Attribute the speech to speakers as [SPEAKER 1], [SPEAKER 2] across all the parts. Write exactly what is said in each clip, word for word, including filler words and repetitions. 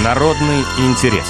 [SPEAKER 1] Народный интерес.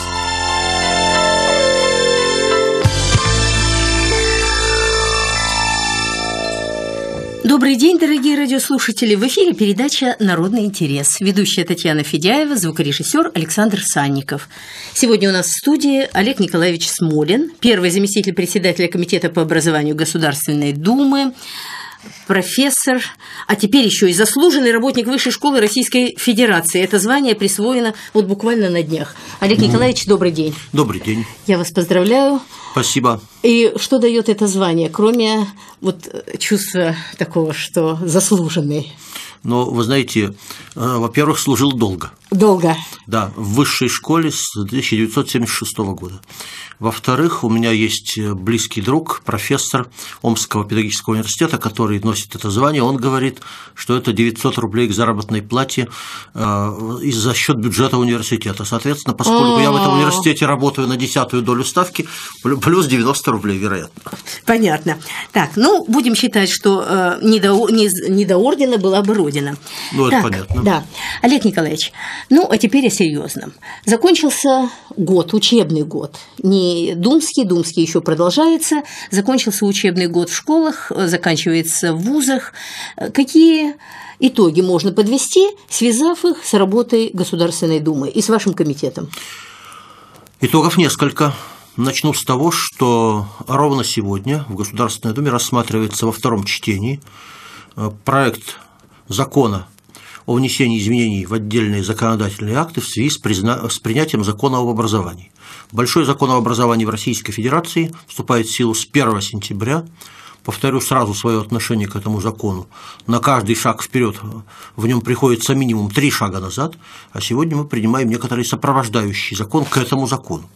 [SPEAKER 2] Добрый день, дорогие радиослушатели! В эфире передача «Народный интерес». Ведущая Татьяна Федяева, звукорежиссер Александр Санников. Сегодня у нас в студии Олег Николаевич Смолин, первый заместитель председателя Комитета по образованию Государственной Думы, профессор, а теперь еще и заслуженный работник Высшей школы Российской Федерации. Это звание присвоено вот буквально на днях. Олег Николаевич, добрый день.
[SPEAKER 3] Добрый день.
[SPEAKER 2] Я вас поздравляю.
[SPEAKER 3] Спасибо.
[SPEAKER 2] И что дает это звание, кроме вот чувства такого, что заслуженный?
[SPEAKER 3] Но, вы знаете, во-первых, служил долго.
[SPEAKER 2] Долго.
[SPEAKER 3] Да, в высшей школе с тысяча девятьсот семьдесят шестого года. Во-вторых, у меня есть близкий друг, профессор Омского педагогического университета, который носит это звание. Он говорит, что это девятьсот рублей к заработной плате э, за счет бюджета университета. Соответственно, поскольку я в этом университете работаю на десятую долю ставки, плюс девяносто рублей, вероятно.
[SPEAKER 2] Понятно. Так, ну, будем считать, что э, не, до, не, не до ордена была бы Родина.
[SPEAKER 3] Ну,
[SPEAKER 2] так,
[SPEAKER 3] это понятно.
[SPEAKER 2] Да. Олег Николаевич, ну, а теперь о серьезном. Закончился год, учебный год. Не думский, думский еще продолжается. Закончился учебный год в школах, заканчивается в вузах. Какие итоги можно подвести, связав их с работой Государственной Думы и с вашим комитетом?
[SPEAKER 3] Итогов несколько. Начну с того, что ровно сегодня в Государственной Думе рассматривается во втором чтении проект закона о внесении изменений в отдельные законодательные акты в связи с, призна... с принятием закона об образовании. Большой закон об образовании в Российской Федерации вступает в силу с первого сентября. Повторю сразу свое отношение к этому закону. На каждый шаг вперед в нем приходится минимум три шага назад, а сегодня мы принимаем некоторый сопровождающий закон к этому закону.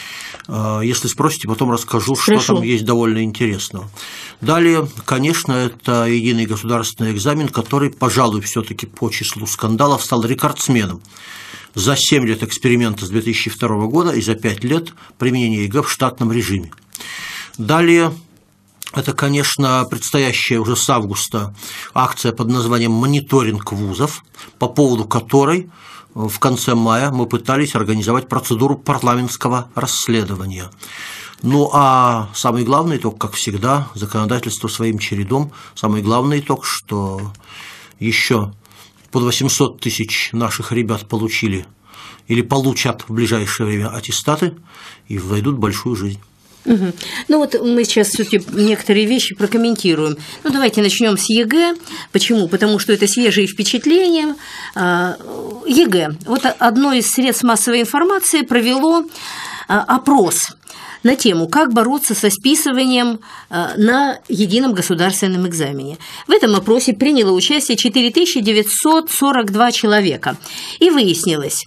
[SPEAKER 3] Если спросите, потом расскажу,
[SPEAKER 2] Хорошо.
[SPEAKER 3] что там есть довольно интересного. Далее, конечно, это единый государственный экзамен, который, пожалуй, все-таки по числу скандалов стал рекордсменом. За семь лет эксперимента с две тысячи второго года и за пять лет применения ЕГЭ в штатном режиме. Далее, это, конечно, предстоящая уже с августа акция под названием «Мониторинг вузов», по поводу которой в конце мая мы пытались организовать процедуру парламентского расследования. Ну а самый главный итог, как всегда, законодательство своим чередом. Самый главный итог, что еще под восемьсот тысяч наших ребят получили или получат в ближайшее время аттестаты и войдут в большую жизнь.
[SPEAKER 2] Угу. Ну вот мы сейчас все-таки некоторые вещи прокомментируем. Ну давайте начнем с ЕГЭ. Почему? Потому что это свежие впечатления. ЕГЭ. Вот одно из средств массовой информации провело опрос на тему «Как бороться со списыванием на едином государственном экзамене». В этом опросе приняло участие четыре тысячи девятьсот сорок два человека. И выяснилось,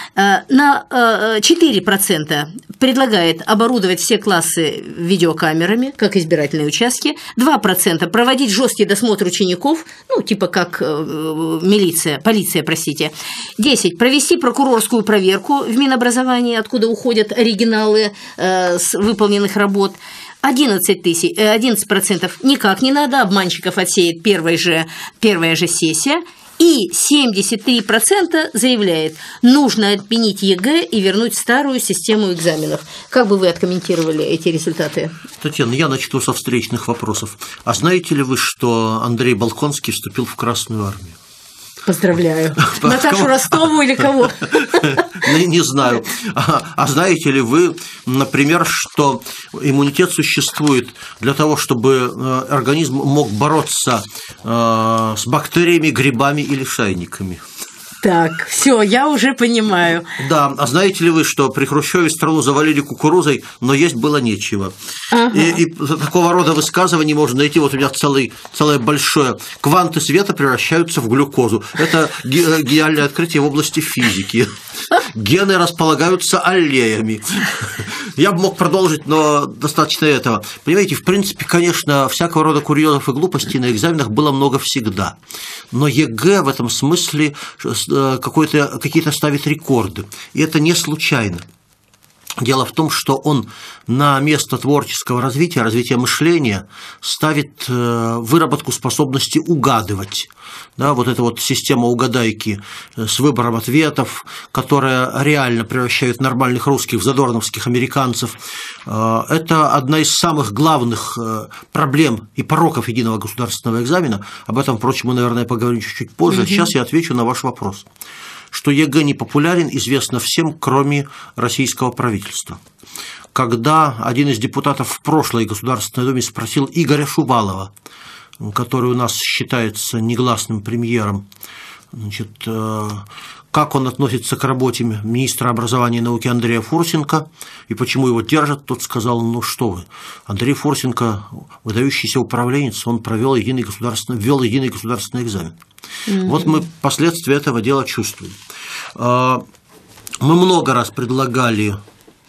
[SPEAKER 2] на четыре процента предлагает оборудовать все классы видеокамерами, как избирательные участки, два процента проводить жесткий досмотр учеников, ну, типа как милиция, полиция, простите, десять процентов провести прокурорскую проверку в Минобразовании, откуда уходят оригиналы с выполненных работ, одиннадцать процентов никак не надо, обманщиков отсеет первая же, первая же сессия, и семьдесят три процента заявляет, нужно отменить ЕГЭ и вернуть старую систему экзаменов. Как бы вы откомментировали эти результаты?
[SPEAKER 3] Татьяна, я начну со встречных вопросов. А знаете ли вы, что Андрей Болконский вступил в Красную армию?
[SPEAKER 2] Поздравляю. Наташу Ростову или кого?
[SPEAKER 3] Не знаю. А знаете ли вы, например, что иммунитет существует для того, чтобы организм мог бороться с бактериями, грибами или шайниками?
[SPEAKER 2] Так, все, я уже понимаю.
[SPEAKER 3] Да, а знаете ли вы, что при Хрущеве страну завалили кукурузой, но есть было нечего? Ага. И, и такого рода высказываний можно найти. Вот у меня целый, целое большое. Кванты света превращаются в глюкозу. Это гениальное открытие в области физики. Гены располагаются аллеями. Я бы мог продолжить, но достаточно этого. Понимаете, в принципе, конечно, всякого рода курьезов и глупостей на экзаменах было много всегда. Но ЕГЭ в этом смысле какие-то ставит рекорды. И это не случайно. Дело в том, что он на место творческого развития, развития мышления ставит выработку способности угадывать. Да, вот эта вот система угадайки с выбором ответов, которая реально превращает нормальных русских в задорновских американцев, это одна из самых главных проблем и пороков единого государственного экзамена. Об этом, впрочем, мы, наверное, поговорим чуть-чуть позже. Mm-hmm. Сейчас я отвечу на ваш вопрос. Что ЕГЭ не популярен, известно всем, кроме российского правительства. Когда один из депутатов в прошлой Государственной Думе спросил Игоря Шувалова, который у нас считается негласным премьером, значит, как он относится к работе министра образования и науки Андрея Фурсенко и почему его держат, тот сказал: ну что вы, Андрей Фурсенко, выдающийся управленец, он провел единый государственный, ввел единый государственный экзамен. Mm-hmm. Вот мы последствия этого дела чувствуем. Мы много раз предлагали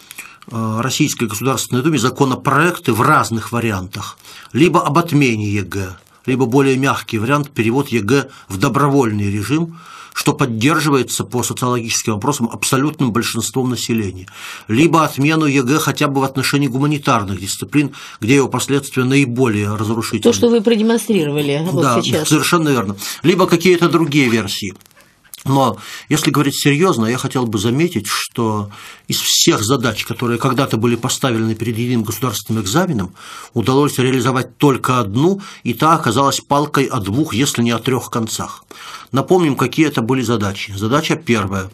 [SPEAKER 3] Российской Государственной Думе законопроекты в разных вариантах. Либо об отмене ЕГЭ, либо более мягкий вариант — перевод ЕГЭ в добровольный режим, что поддерживается по социологическим вопросам абсолютным большинством населения. Либо отмену ЕГЭ хотя бы в отношении гуманитарных дисциплин, где его последствия наиболее разрушительны.
[SPEAKER 2] То, что вы продемонстрировали вот
[SPEAKER 3] да,
[SPEAKER 2] сейчас.
[SPEAKER 3] Совершенно верно. Либо какие-то другие версии. Но если говорить серьезно, я хотел бы заметить, что из всех задач, которые когда-то были поставлены перед единым государственным экзаменом, удалось реализовать только одну, и та оказалась палкой о двух, если не о трех концах. Напомним, какие это были задачи. Задача первая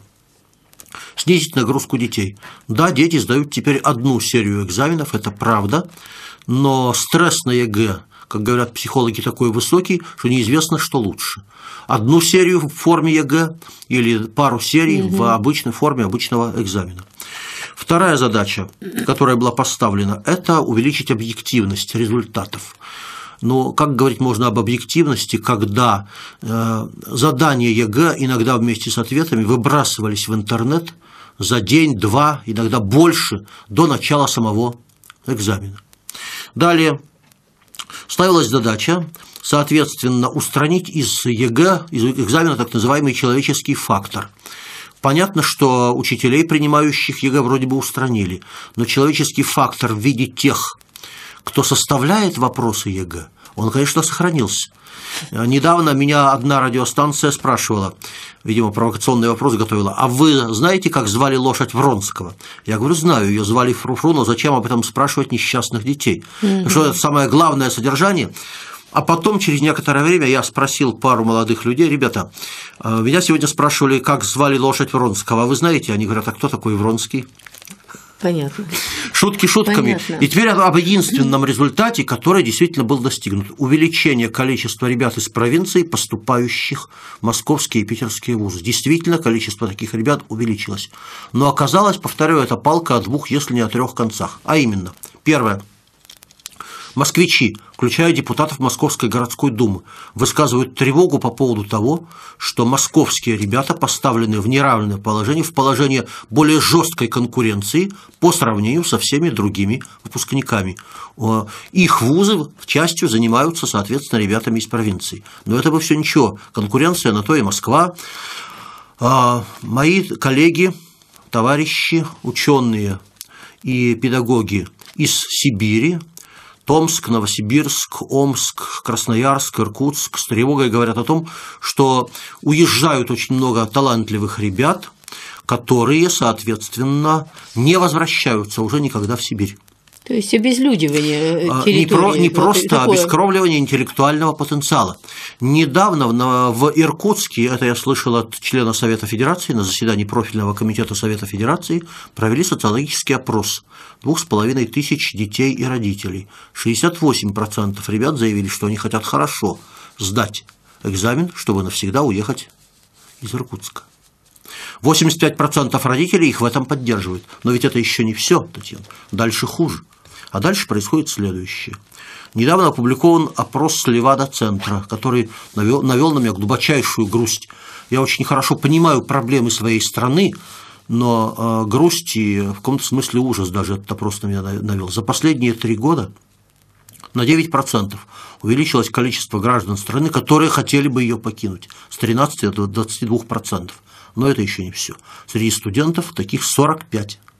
[SPEAKER 3] – снизить нагрузку детей. Да, дети сдают теперь одну серию экзаменов, это правда, но стресс на ЕГЭ, как говорят психологи, такой высокий, что неизвестно, что лучше. Одну серию в форме ЕГЭ или пару серий угу. в обычной форме обычного экзамена. Вторая задача, которая была поставлена, это увеличить объективность результатов. Но как говорить можно об объективности, когда э, задания ЕГЭ иногда вместе с ответами выбрасывались в интернет за день, два, иногда больше до начала самого экзамена. Далее ставилась задача, соответственно, устранить из ЕГЭ, из экзамена, так называемый человеческий фактор. Понятно, что учителей, принимающих ЕГЭ, вроде бы устранили, но человеческий фактор в виде тех, кто составляет вопросы ЕГЭ, он, конечно, сохранился. Недавно меня одна радиостанция спрашивала, видимо, провокационный вопрос готовила: а вы знаете, как звали лошадь Вронского? Я говорю: знаю, ее звали Фруфру, но зачем об этом спрашивать несчастных детей? Mm-hmm. Что это самое главное содержание? А потом, через некоторое время, я спросил пару молодых людей: ребята, меня сегодня спрашивали, как звали лошадь Вронского, а вы знаете? Они говорят: а кто такой Вронский?
[SPEAKER 2] Понятно.
[SPEAKER 3] Шутки шутками.
[SPEAKER 2] Понятно.
[SPEAKER 3] И теперь об единственном результате, который действительно был достигнут. Увеличение количества ребят из провинции, поступающих в московские и питерские вузы. Действительно, количество таких ребят увеличилось. Но оказалось, повторяю, это палка о двух, если не о трех концах. А именно, первое. Москвичи, включая депутатов Московской городской думы, высказывают тревогу по поводу того, что московские ребята поставлены в неравное положение, в положение более жесткой конкуренции по сравнению со всеми другими выпускниками. Их вузы частью занимаются, соответственно, ребятами из провинции. Но это бы все ничего. Конкуренция на то и Москва. Мои коллеги, товарищи, ученые и педагоги из Сибири, Томск, Новосибирск, Омск, Красноярск, Иркутск с тревогой говорят о том, что уезжают очень много талантливых ребят, которые, соответственно, не возвращаются уже никогда в Сибирь.
[SPEAKER 2] То есть обезлюдивание территории.
[SPEAKER 3] Не, про, не просто
[SPEAKER 2] такое...
[SPEAKER 3] обескровливание интеллектуального потенциала. Недавно в Иркутске, это я слышал от члена Совета Федерации, на заседании профильного комитета Совета Федерации, провели социологический опрос двух с половиной тысяч детей и родителей. шестьдесят восемь процентов ребят заявили, что они хотят хорошо сдать экзамен, чтобы навсегда уехать из Иркутска. восемьдесят пять процентов родителей их в этом поддерживают. Но ведь это еще не все, Татьяна. Дальше хуже. А дальше происходит следующее. Недавно опубликован опрос Левада-центра, который навел, навел на меня глубочайшую грусть. Я очень хорошо понимаю проблемы своей страны, но э, грусть и в каком-то смысле ужас даже этот опрос на меня навел. За последние три года на девять процентов увеличилось количество граждан страны, которые хотели бы ее покинуть, с тринадцати до двадцати двух процентов. Но это еще не все. Среди студентов таких сорок пять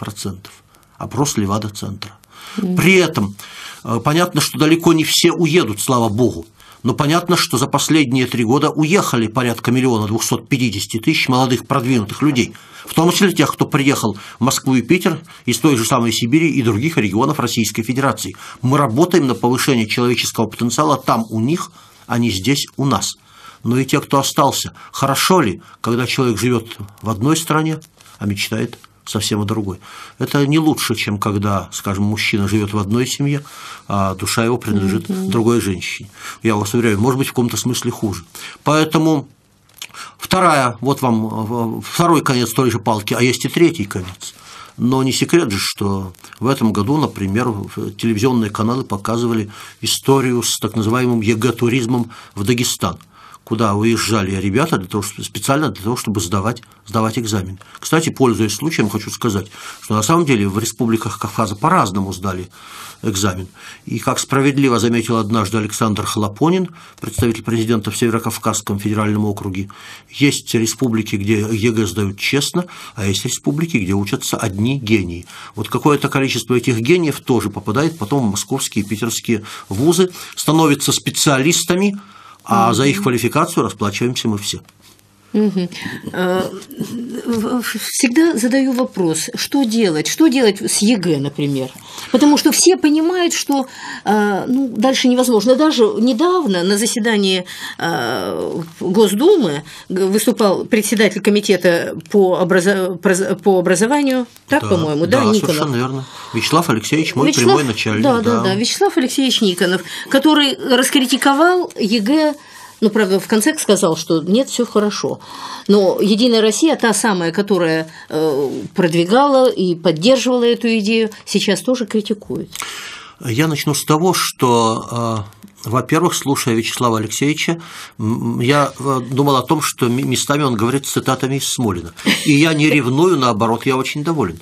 [SPEAKER 3] процентов. Опрос Левада-центра. При этом понятно, что далеко не все уедут, слава богу. Но понятно, что за последние три года уехали порядка миллиона двухсот пятидесяти тысяч молодых продвинутых людей, в том числе тех, кто приехал в Москву и Питер из той же самой Сибири и других регионов Российской Федерации. Мы работаем на повышение человеческого потенциала там у них, а не здесь у нас. Но и те, кто остался, хорошо ли, когда человек живет в одной стране, а мечтает совсем о другой. Это не лучше, чем когда, скажем, мужчина живет в одной семье, а душа его принадлежит mm-hmm. другой женщине. Я вас уверяю, может быть, в каком-то смысле хуже. Поэтому вторая, вот вам второй конец той же палки, а есть и третий конец. Но не секрет же, что в этом году, например, телевизионные каналы показывали историю с так называемым ЕГЭ-туризмом в Дагестан, куда уезжали ребята для того, специально для того, чтобы сдавать, сдавать экзамен. Кстати, пользуясь случаем, хочу сказать, что на самом деле в республиках Кавказа по-разному сдали экзамен. И, как справедливо заметил однажды Александр Хлопонин, представитель президента в Северокавказском федеральном округе, есть республики, где ЕГЭ сдают честно, а есть республики, где учатся одни гении. Вот какое-то количество этих гениев тоже попадает потом в московские и питерские вузы, становятся специалистами, а за их квалификацию расплачиваемся мы все.
[SPEAKER 2] Всегда задаю вопрос, что делать? Что делать с ЕГЭ, например? Потому что все понимают, что ну, дальше невозможно. Даже недавно на заседании Госдумы выступал председатель комитета по, образо... по образованию, так, да, по-моему, да,
[SPEAKER 3] да,
[SPEAKER 2] Никонов?
[SPEAKER 3] Совершенно верно. Вячеслав Алексеевич, мой
[SPEAKER 2] Вячеслав...
[SPEAKER 3] прямой начальник.
[SPEAKER 2] Да, да,
[SPEAKER 3] да,
[SPEAKER 2] да, Вячеслав Алексеевич Никонов, который раскритиковал ЕГЭ. Ну, правда, в конце сказал, что нет, все хорошо. Но «Единая Россия», та самая, которая продвигала и поддерживала эту идею, сейчас тоже критикует.
[SPEAKER 3] Я начну с того, что, во-первых, слушая Вячеслава Алексеевича, я думал о том, что местами он говорит цитатами из Смолина. И я не ревную, наоборот, я очень доволен.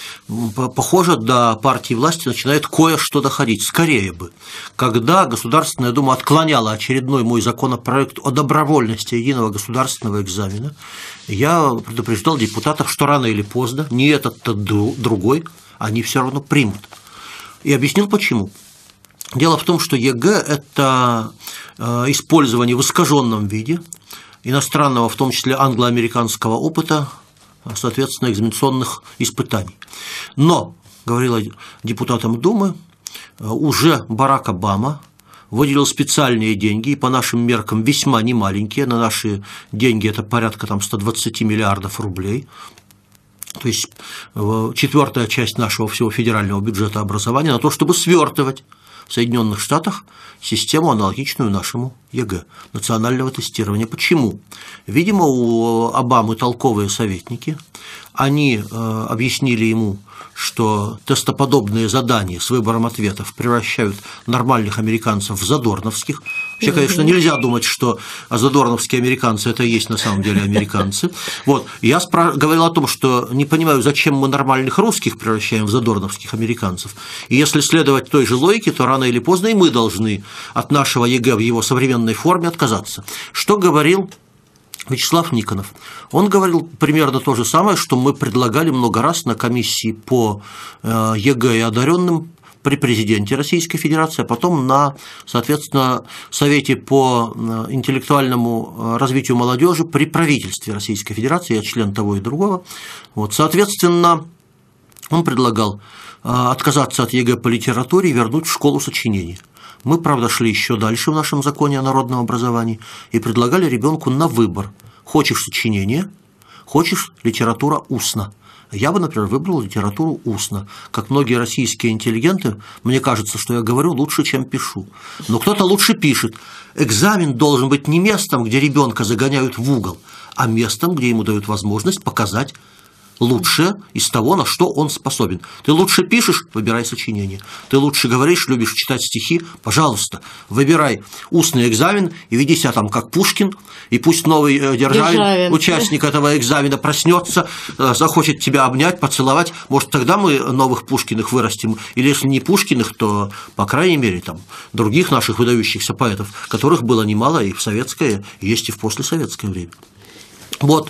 [SPEAKER 3] Похоже, до партии власти начинает кое-что доходить. Скорее бы. Когда Государственная Дума отклоняла очередной мой законопроект о добровольности единого государственного экзамена, я предупреждал депутатов, что рано или поздно, не этот, то другой, они все равно примут. И объяснил, почему. Дело в том, что ЕГЭ – это использование в искаженном виде иностранного, в том числе англо-американского опыта, соответственно, экзаменационных испытаний. Но, говорила депутатам Думы, уже Барак Обама выделил специальные деньги, и по нашим меркам весьма немаленькие, на наши деньги это порядка там, ста двадцати миллиардов рублей, то есть четвертая часть нашего всего федерального бюджета образования, на то, чтобы свертывать в Соединенных Штатах систему, аналогичную нашему ЕГЭ, национального тестирования. Почему? Видимо, у Обамы толковые советники, они э, объяснили ему, что тестоподобные задания с выбором ответов превращают нормальных американцев в задорновских. Вообще, конечно, нельзя думать, что задорновские американцы – это и есть на самом деле американцы. Вот. Я спра- говорил о том, что не понимаю, зачем мы нормальных русских превращаем в задорновских американцев. И если следовать той же логике, то рано или поздно и мы должны от нашего ЕГЭ в его современной форме отказаться. Что говорил Вячеслав Никонов? Он говорил примерно то же самое, что мы предлагали много раз на комиссии по ЕГЭ и одаренным при президенте Российской Федерации, а потом на, соответственно, Совете по интеллектуальному развитию молодежи при правительстве Российской Федерации, я член того и другого. Вот, соответственно, он предлагал отказаться от ЕГЭ по литературе и вернуть в школу сочинений. Мы, правда, шли еще дальше в нашем законе о народном образовании и предлагали ребенку на выбор: хочешь сочинение, хочешь литература устно. Я бы, например, выбрал литературу устно. Как многие российские интеллигенты, мне кажется, что я говорю лучше, чем пишу. Но кто-то лучше пишет. Экзамен должен быть не местом, где ребенка загоняют в угол, а местом, где ему дают возможность показать лучшее из того, на что он способен. Ты лучше пишешь – выбирай сочинение. Ты лучше говоришь, любишь читать стихи – пожалуйста, выбирай устный экзамен и веди себя там как Пушкин, и пусть новый Державин, Державин. участник этого экзамена, проснется, захочет тебя обнять, поцеловать. Может, тогда мы новых Пушкиных вырастим, или если не Пушкиных, то, по крайней мере, там, других наших выдающихся поэтов, которых было немало и в советское, есть и в послесоветское время. Вот,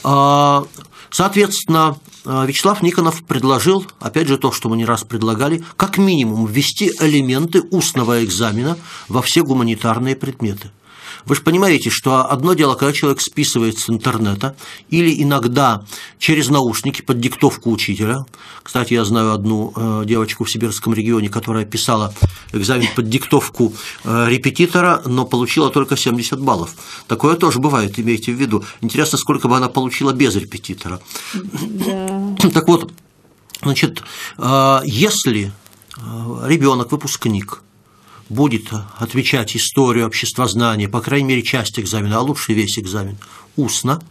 [SPEAKER 3] соответственно, Вячеслав Никонов предложил, опять же, то, что мы не раз предлагали, как минимум ввести элементы устного экзамена во все гуманитарные предметы. Вы же понимаете, что одно дело, когда человек списывает с интернета или иногда через наушники под диктовку учителя. Кстати, я знаю одну э, девочку в сибирском регионе, которая писала экзамен под диктовку э, репетитора, но получила только семьдесят баллов. Такое тоже бывает, имейте в виду. Интересно, сколько бы она получила без репетитора. Да. Так вот, значит, э, если ребенок, выпускник, будет отвечать историю, обществознание, по крайней мере, часть экзамена, а лучше весь экзамен, устно,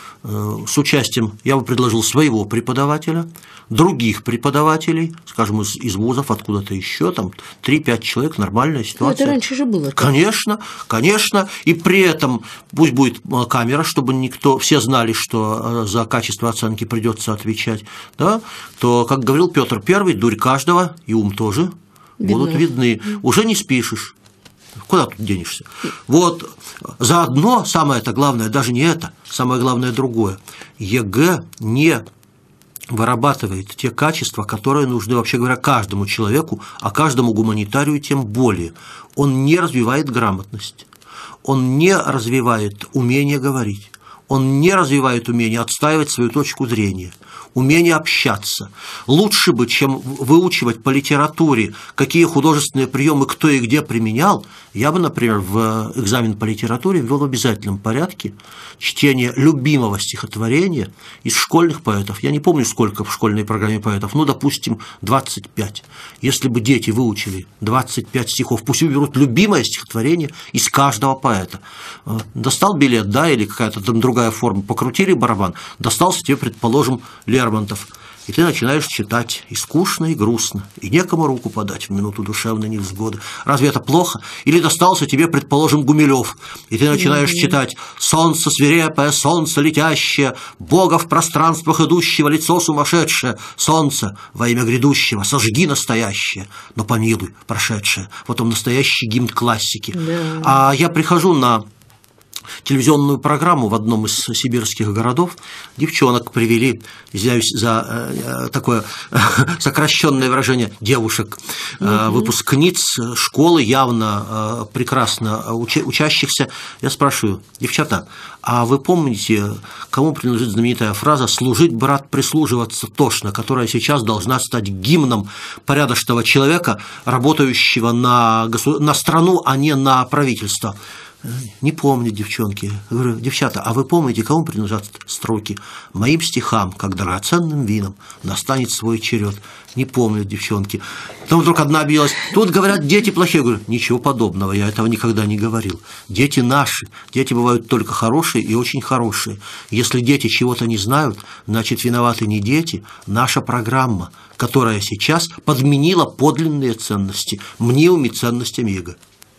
[SPEAKER 3] с участием, я бы предложил, своего преподавателя, других преподавателей, скажем, из, из вузов, откуда-то еще, там три-пять человек, нормальная ситуация. Ну,
[SPEAKER 2] это раньше же было.
[SPEAKER 3] Конечно, конечно, и при этом пусть будет камера, чтобы никто, все знали, что за качество оценки придется отвечать, да, то, как говорил Петр Первый, дурь каждого и ум тоже видно. Будут видны. Уже не спишешь. Куда тут денешься? Вот, заодно, самое-то главное, даже не это, самое главное другое. ЕГЭ не вырабатывает те качества, которые нужны, вообще говоря, каждому человеку, а каждому гуманитарию тем более. Он не развивает грамотность, он не развивает умение говорить, он не развивает умение отстаивать свою точку зрения, умение общаться. Лучше бы, чем выучивать по литературе, какие художественные приемы кто и где применял, я бы, например, в экзамен по литературе ввел в обязательном порядке чтение любимого стихотворения из школьных поэтов. Я не помню, сколько в школьной программе поэтов, ну, допустим, двадцать пять. Если бы дети выучили двадцать пять стихов, пусть выберут любимое стихотворение из каждого поэта. Достал билет, да, или какая-то там другая форма, покрутили барабан, достался тебе, предположим, Лермонтов, и ты начинаешь читать, и скучно, и грустно, и некому руку подать в минуту душевной невзгоды. Разве это плохо? Или достался тебе, предположим, Гумилев, и ты начинаешь mm-hmm. читать «Солнце свирепое, солнце летящее, Бога в пространствах идущего, лицо сумасшедшее, солнце во имя грядущего, сожги настоящее, но помилуй прошедшее». Вот он, настоящий гимн классики. Yeah. А я прихожу на телевизионную программу в одном из сибирских городов, девчонок привели, извиняюсь за э, такое э, сокращенное выражение, девушек, э, mm-hmm. выпускниц школы, явно э, прекрасно уча- учащихся. Я спрашиваю: девчата, а вы помните, кому принадлежит знаменитая фраза «служить, брат, прислуживаться тошно», которая сейчас должна стать гимном порядочного человека, работающего на, госу- на страну, а не на правительство? Не помнят девчонки. Я говорю: девчата, а вы помните, кому принадлежат строки «Моим стихам, как драгоценным винам, настанет свой черед»? Не помнят девчонки. Потом вдруг одна обиделась: тут говорят, дети плохие. Я говорю: ничего подобного, я этого никогда не говорил. Дети наши, дети бывают только хорошие и очень хорошие. Если дети чего-то не знают, значит, виноваты не дети, наша программа, которая сейчас подменила подлинные ценности мнимыми ценностями ЕГЭ.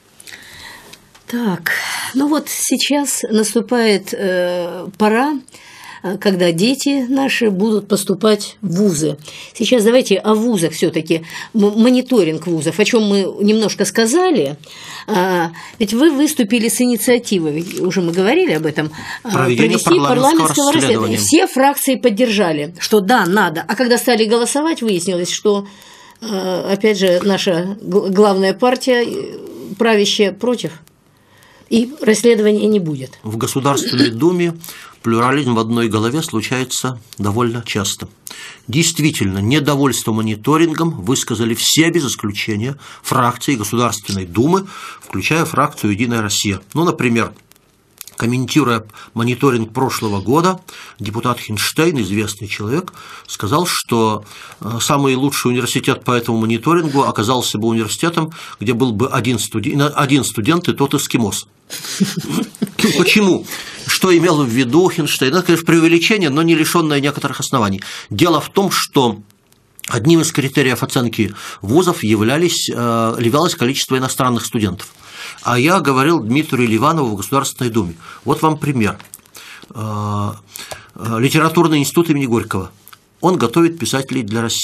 [SPEAKER 2] Так, ну вот сейчас наступает э, пора, когда дети наши будут поступать в вузы. Сейчас давайте о вузах все-таки, мониторинг вузов, о чем мы немножко сказали. А, ведь вы выступили с инициативой, уже мы говорили об этом,
[SPEAKER 3] проведение
[SPEAKER 2] провести парламентского
[SPEAKER 3] расследования.
[SPEAKER 2] Все фракции поддержали, что да, надо. А когда стали голосовать, выяснилось, что, опять же, наша главная партия, правящая, против. И расследования не будет.
[SPEAKER 3] В Государственной Думе плюрализм в одной голове случается довольно часто. Действительно, недовольство мониторингом высказали все, без исключения, фракции Государственной Думы, включая фракцию «Единая Россия». Ну, например, комментируя мониторинг прошлого года, депутат Хинштейн, известный человек, сказал, что самый лучший университет по этому мониторингу оказался бы университетом, где был бы один студент, один студент и тот эскимос. Почему? Что имел в виду Хинштейн? Это, конечно, преувеличение, но не лишенное некоторых оснований. Дело в том, что одним из критериев оценки вузов являлись, являлось количество иностранных студентов. А я говорил Дмитрию Ливанову в Государственной Думе. Вот вам пример. Литературный институт имени Горького. Он готовит писателей для России.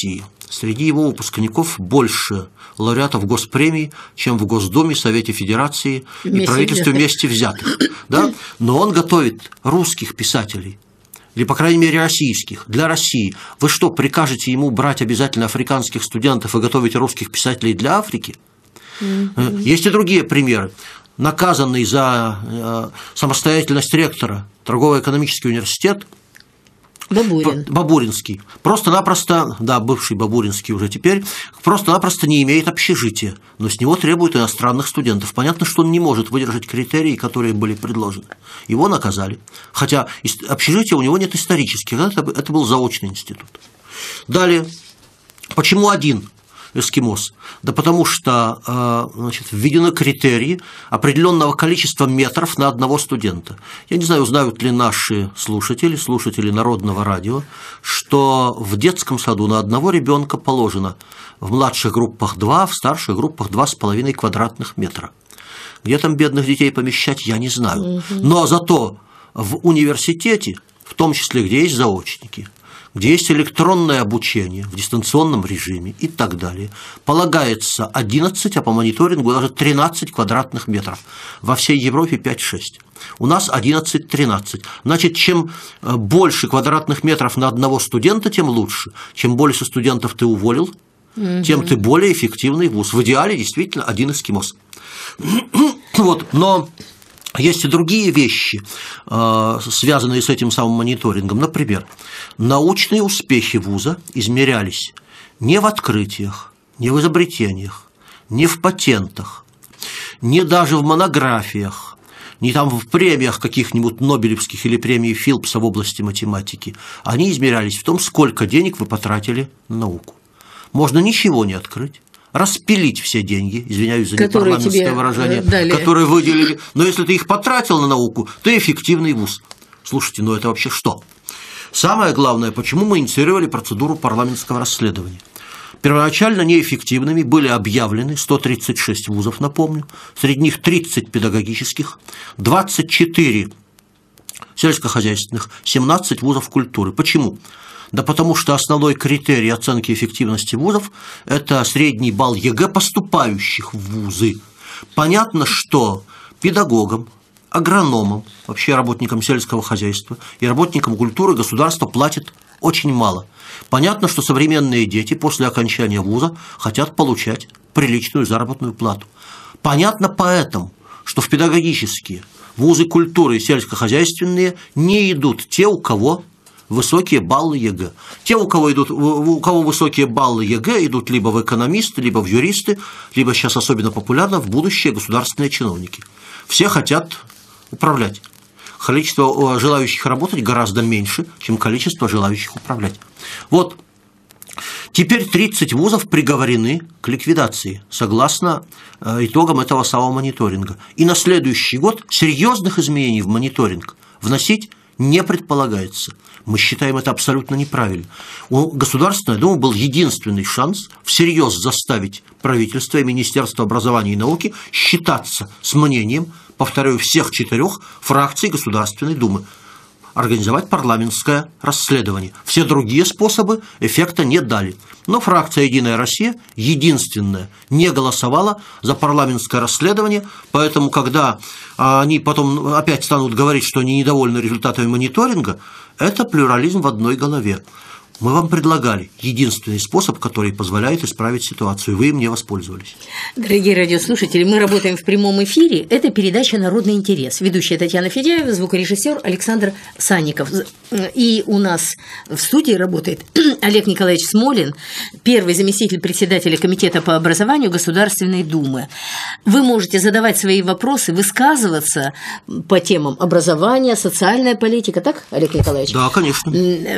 [SPEAKER 3] среди его выпускников больше лауреатов госпремий, чем в Госдуме, Совете Федерации и правительстве вместе взятых. Да? Но он готовит русских писателей, или, по крайней мере, российских, для России. Вы что, прикажете ему брать обязательно африканских студентов и готовить русских писателей для Африки? Mm-hmm. Есть и другие примеры. Наказанный за самостоятельность ректора торгово-экономический университет
[SPEAKER 2] Бабурин.
[SPEAKER 3] Бабуринский. Просто-напросто, да, бывший Бабуринский уже теперь, просто-напросто не имеет общежития, но с него требуют иностранных студентов. Понятно, что он не может выдержать критерии, которые были предложены. Его наказали. Хотя общежития у него нет исторических, это, это был заочный институт. Далее, почему один эскимос? Да потому что, значит, введены критерии определенного количества метров на одного студента. Я не знаю, знают ли наши слушатели, слушатели Народного радио, что в детском саду на одного ребенка положено в младших группах два, в старших группах два с половиной квадратных метра. Где там бедных детей помещать, я не знаю. Но зато в университете, в том числе, где есть заочники, где есть электронное обучение в дистанционном режиме и так далее, полагается одиннадцать, а по мониторингу даже тринадцать квадратных метров. Во всей Европе пять-шесть. У нас одиннадцать-тринадцать. Значит, чем больше квадратных метров на одного студента, тем лучше. Чем больше студентов ты уволил, угу. тем ты более эффективный вуз. В идеале действительно один эскимос. Вот, но есть и другие вещи, связанные с этим самым мониторингом. Например, научные успехи вуза измерялись не в открытиях, не в изобретениях, не в патентах, не даже в монографиях, не там в премиях каких-нибудь нобелевских или премии Филпса в области математики. Они измерялись в том, сколько денег вы потратили на науку. Можно ничего не открыть, распилить все деньги, извиняюсь за непарламентское выражение, дали. которые выделили, но если ты их потратил на науку, ты эффективный вуз. Слушайте, ну это вообще что? Самое главное, почему мы инициировали процедуру парламентского расследования. Первоначально неэффективными были объявлены сто тридцать шесть вузов, напомню, среди них тридцать педагогических, двадцать четыре сельскохозяйственных, семнадцать вузов культуры. Почему? Да потому что основной критерий оценки эффективности вузов – это средний балл ЕГЭ поступающих в вузы. Понятно, что педагогам, агрономам, вообще работникам сельского хозяйства и работникам культуры государство платит очень мало. Понятно, что современные дети после окончания вуза хотят получать приличную заработную плату. Понятно поэтому, что в педагогические вузы культуры и сельскохозяйственные не идут те, у кого высокие баллы ЕГЭ. Те, у кого, идут, у кого высокие баллы ЕГЭ, идут либо в экономисты, либо в юристы, либо сейчас особенно популярно в будущее государственные чиновники. Все хотят управлять. Количество желающих работать гораздо меньше, чем количество желающих управлять. Вот. Теперь тридцать вузов приговорены к ликвидации, согласно итогам этого самого мониторинга. И на следующий год серьезных изменений в мониторинг вносить не предполагается. Мы считаем это абсолютно неправильно. У Государственной Думы был единственный шанс всерьез заставить правительство и Министерство образования и науки считаться с мнением, повторяю, всех четырех фракций Государственной Думы, организовать парламентское расследование. Все другие способы эффекта не дали. Но фракция «Единая Россия» единственная не голосовала за парламентское расследование, поэтому, когда они потом опять станут говорить, что они недовольны результатами мониторинга, это плюрализм в одной голове. Мы вам предлагали единственный способ, который позволяет исправить ситуацию. Вы им не воспользовались.
[SPEAKER 2] Дорогие радиослушатели, мы работаем в прямом эфире. Это передача «Народный интерес». Ведущая Татьяна Федяева, звукорежиссер Александр Санников. И у нас в студии работает Олег Николаевич Смолин, первый заместитель председателя Комитета по образованию Государственной Думы. Вы можете задавать свои вопросы, высказываться по темам образования, социальная политика. Так, Олег Николаевич?
[SPEAKER 3] Да, конечно.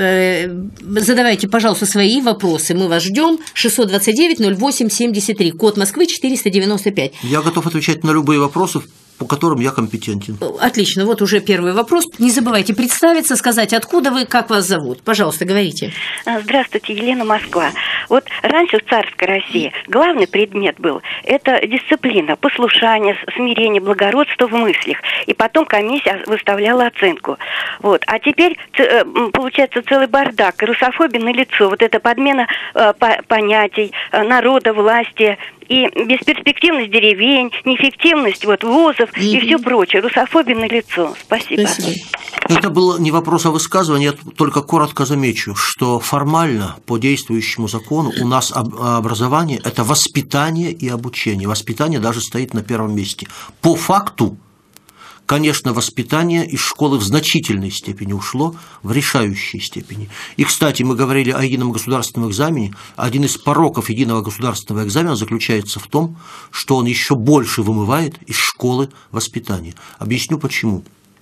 [SPEAKER 2] Задавайте, пожалуйста, свои вопросы. Мы вас ждем. шестьсот двадцать девять ноль восемь семьдесят три. Код Москвы четыреста девяносто пять.
[SPEAKER 3] Я готов отвечать на любые вопросы, по которым я компетентен.
[SPEAKER 2] Отлично, вот уже первый вопрос. Не забывайте представиться, сказать, откуда вы, как вас зовут. Пожалуйста, говорите.
[SPEAKER 1] Здравствуйте, Елена, Москва. Вот раньше в царской России главный предмет был – это дисциплина, послушание, смирение, благородство в мыслях. И потом комиссия выставляла оценку. Вот. А теперь получается целый бардак, русофобия налицо, вот эта подмена э, по понятий э, народа, власти и бесперспективность деревень, неэффективность вот, вузов mm-hmm. и все прочее. Русофобия налицо. Спасибо.
[SPEAKER 2] Спасибо.
[SPEAKER 3] Это был не вопрос о высказывании, я только коротко замечу, что формально по действующему закону у нас образование – это воспитание и обучение. Воспитание даже стоит на первом месте. По факту, конечно, воспитание из школы в значительной степени ушло в решающей степени. И, кстати, мы говорили о едином государственном экзамене. Один из пороков единого государственного экзамена заключается в том, что он еще больше вымывает из школы воспитания. Объясню почему.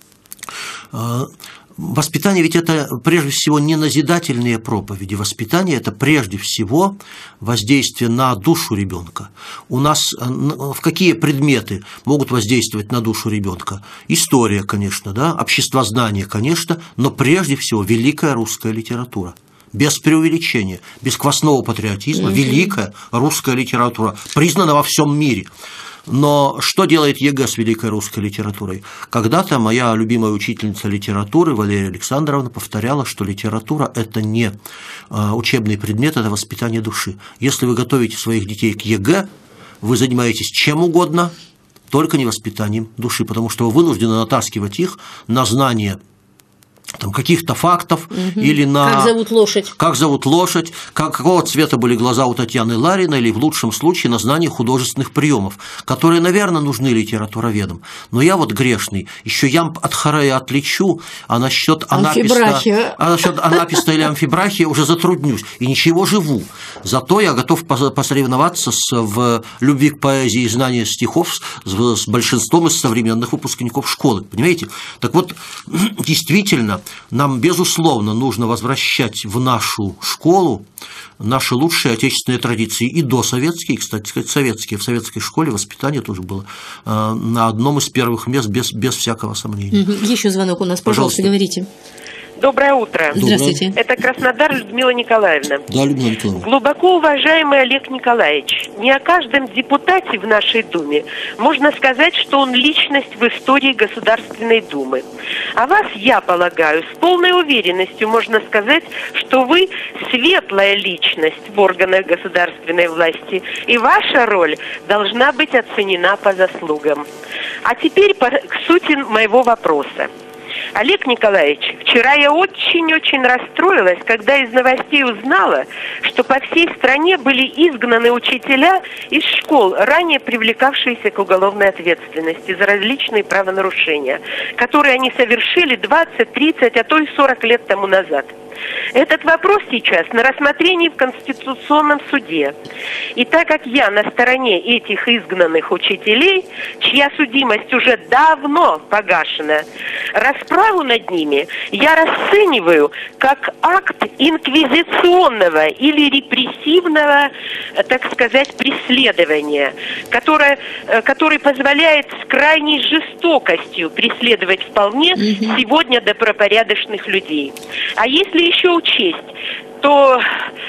[SPEAKER 3] Воспитание ведь это прежде всего не назидательные проповеди. Воспитание это прежде всего воздействие на душу ребенка. У нас в какие предметы могут воздействовать на душу ребенка? История, конечно, да, обществознание, конечно, но прежде всего великая русская литература. Без преувеличения, без квасного патриотизма, mm-hmm. великая русская литература, признана во всем мире. Но что делает ЕГЭ с великой русской литературой? Когда-то моя любимая учительница литературы Валерия Александровна повторяла, что литература – это не учебный предмет, это воспитание души. Если вы готовите своих детей к ЕГЭ, вы занимаетесь чем угодно, только не воспитанием души, потому что вы вынуждены натаскивать их на знание там, каких-то фактов угу. или на…
[SPEAKER 2] Как зовут лошадь.
[SPEAKER 3] Как зовут лошадь, как, какого цвета были глаза у Татьяны Лариной, или в лучшем случае на знание художественных приемов, которые, наверное, нужны литературоведам. Но я вот грешный, еще ямб от хорея отличу, а насчет анаписта, а насчет анаписта или амфибрахия уже затруднюсь, и ничего, живу. Зато я готов посоревноваться с, в любви к поэзии и знании стихов с, с большинством из современных выпускников школы. Понимаете? Так вот, действительно, нам, безусловно, нужно возвращать в нашу школу наши лучшие отечественные традиции, и досоветские, и, кстати сказать, советские. В советской школе воспитание тоже было э, на одном из первых мест, без, без всякого сомнения.
[SPEAKER 2] Угу. Еще звонок у нас, пожалуйста, пожалуйста. Говорите.
[SPEAKER 4] Доброе утро.
[SPEAKER 2] Здравствуйте.
[SPEAKER 4] Это Краснодар, Людмила Николаевна.
[SPEAKER 3] Да, Людмила Николаевна.
[SPEAKER 4] Глубоко уважаемый Олег Николаевич, не о каждом депутате в нашей Думе можно сказать, что он личность в истории Государственной Думы. А вас, я полагаю, с полной уверенностью можно сказать, что вы светлая личность в органах государственной власти, и ваша роль должна быть оценена по заслугам. А теперь по, к сути моего вопроса. Олег Николаевич, вчера я очень-очень расстроилась, когда из новостей узнала, что по всей стране были изгнаны учителя из школ, ранее привлекавшиеся к уголовной ответственности за различные правонарушения, которые они совершили двадцать, тридцать, а то и сорок лет тому назад. Этот вопрос сейчас на рассмотрении в Конституционном суде. И так как я на стороне этих изгнанных учителей, чья судимость уже давно погашена, расправу над ними я расцениваю как акт инквизиционного или репрессивного, так сказать, преследования, которое, который позволяет с крайней жестокостью преследовать вполне сегодня добропорядочных людей. А если еще учесть, то,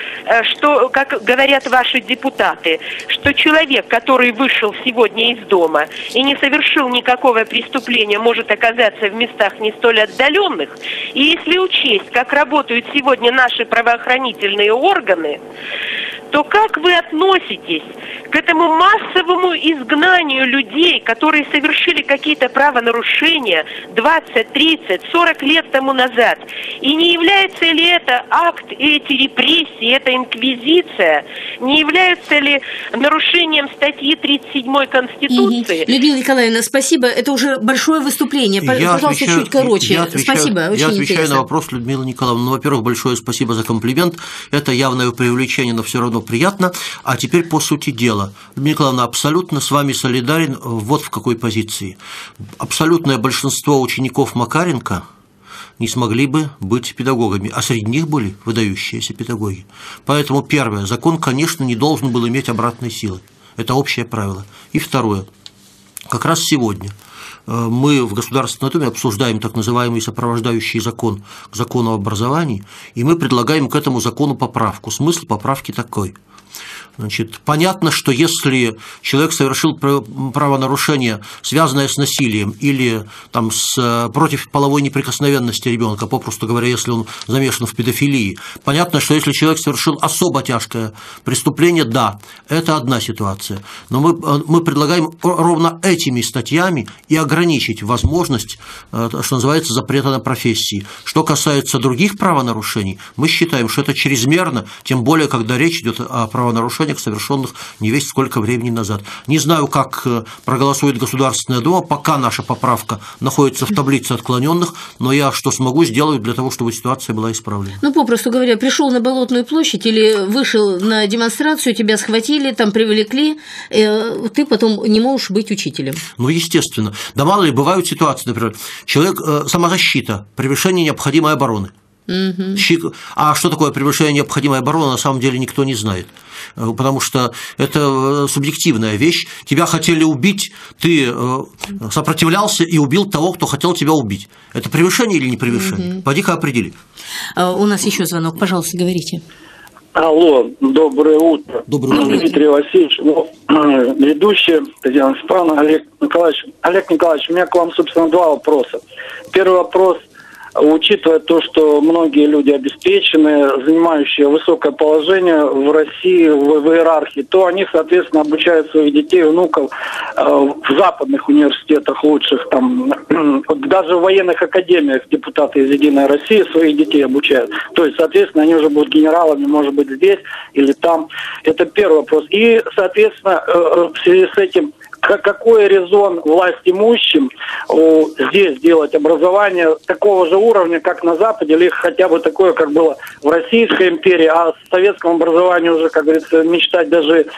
[SPEAKER 4] что, как говорят ваши депутаты, что человек, который вышел сегодня из дома и не совершил никакого преступления, может оказаться в местах не столь отдаленных, и если учесть, как работают сегодня наши правоохранительные органы, то как вы относитесь к этому массовому изгнанию людей, которые совершили какие-то правонарушения двадцать, тридцать, сорок лет тому назад? И не является ли это акт, эти репрессии, эта инквизиция, не являются ли нарушением статьи тридцать седьмой Конституции?
[SPEAKER 2] Угу. Людмила Николаевна, спасибо. Это уже большое выступление. Я Пожалуйста, отвечаю, чуть короче.
[SPEAKER 3] Я отвечаю,
[SPEAKER 2] спасибо, очень
[SPEAKER 3] Я отвечаю
[SPEAKER 2] интересно.
[SPEAKER 3] на вопрос Людмилы Николаевны. Ну, во-первых, большое спасибо за комплимент. Это явное преувеличение, но все равно приятно. А теперь по сути дела. Людмила Николаевна, абсолютно с вами солидарен вот в какой позиции. Абсолютное большинство учеников Макаренко не смогли бы быть педагогами, а среди них были выдающиеся педагоги. Поэтому первое, закон, конечно, не должен был иметь обратной силы. Это общее правило. И второе, как раз сегодня мы в Государственной Думе обсуждаем так называемый сопровождающий закон к закону об образовании, и мы предлагаем к этому закону поправку. Смысл поправки такой. Значит, понятно, что если человек совершил правонарушение, связанное с насилием или там, с, против половой неприкосновенности ребенка, попросту говоря, если он замешан в педофилии, понятно, что если человек совершил особо тяжкое преступление, да, это одна ситуация. Но мы, мы предлагаем ровно этими статьями и ограничить возможность, что называется, запрета на профессии. Что касается других правонарушений, мы считаем, что это чрезмерно, тем более, когда речь идет о правонарушениях, совершенных не весть сколько времени назад. Не знаю, как проголосует Государственная Дума, пока наша поправка находится в таблице отклоненных, но я что смогу, сделаю для того, чтобы ситуация была исправлена.
[SPEAKER 2] Ну, попросту говоря, пришел на Болотную площадь или вышел на демонстрацию, тебя схватили, там привлекли, ты потом не можешь быть учителем. Ну,
[SPEAKER 3] естественно. Да мало ли, бывают ситуации, например, человек, самозащита, превышение необходимой обороны. Угу. А что такое превышение необходимой обороны, на самом деле никто не знает. Потому что это субъективная вещь. Тебя хотели убить, ты сопротивлялся и убил того, кто хотел тебя убить. Это превышение или не превышение? Угу. Пойди-ка определи.
[SPEAKER 2] У нас еще звонок, пожалуйста, говорите.
[SPEAKER 5] Алло, доброе утро.
[SPEAKER 3] Доброе утро.
[SPEAKER 5] Дмитрий Васильевич, ну, ведущий Татьяна Степановна, Олег Николаевич. Олег Николаевич, у меня к вам, собственно, два вопроса. Первый вопрос. Учитывая то, что многие люди обеспеченные, занимающие высокое положение в России, в, в иерархии, то они, соответственно, обучают своих детей, внуков э, в западных университетах лучших, там, даже в военных академиях депутаты из «Единой России» своих детей обучают. То есть, соответственно, они уже будут генералами, может быть, здесь или там. Это первый вопрос. И, соответственно, э, в связи с этим, какой резон власть имущим здесь делать образование такого же уровня, как на Западе, или хотя бы такое, как было в Российской империи, а о советском образовании уже, как говорится, мечтать даже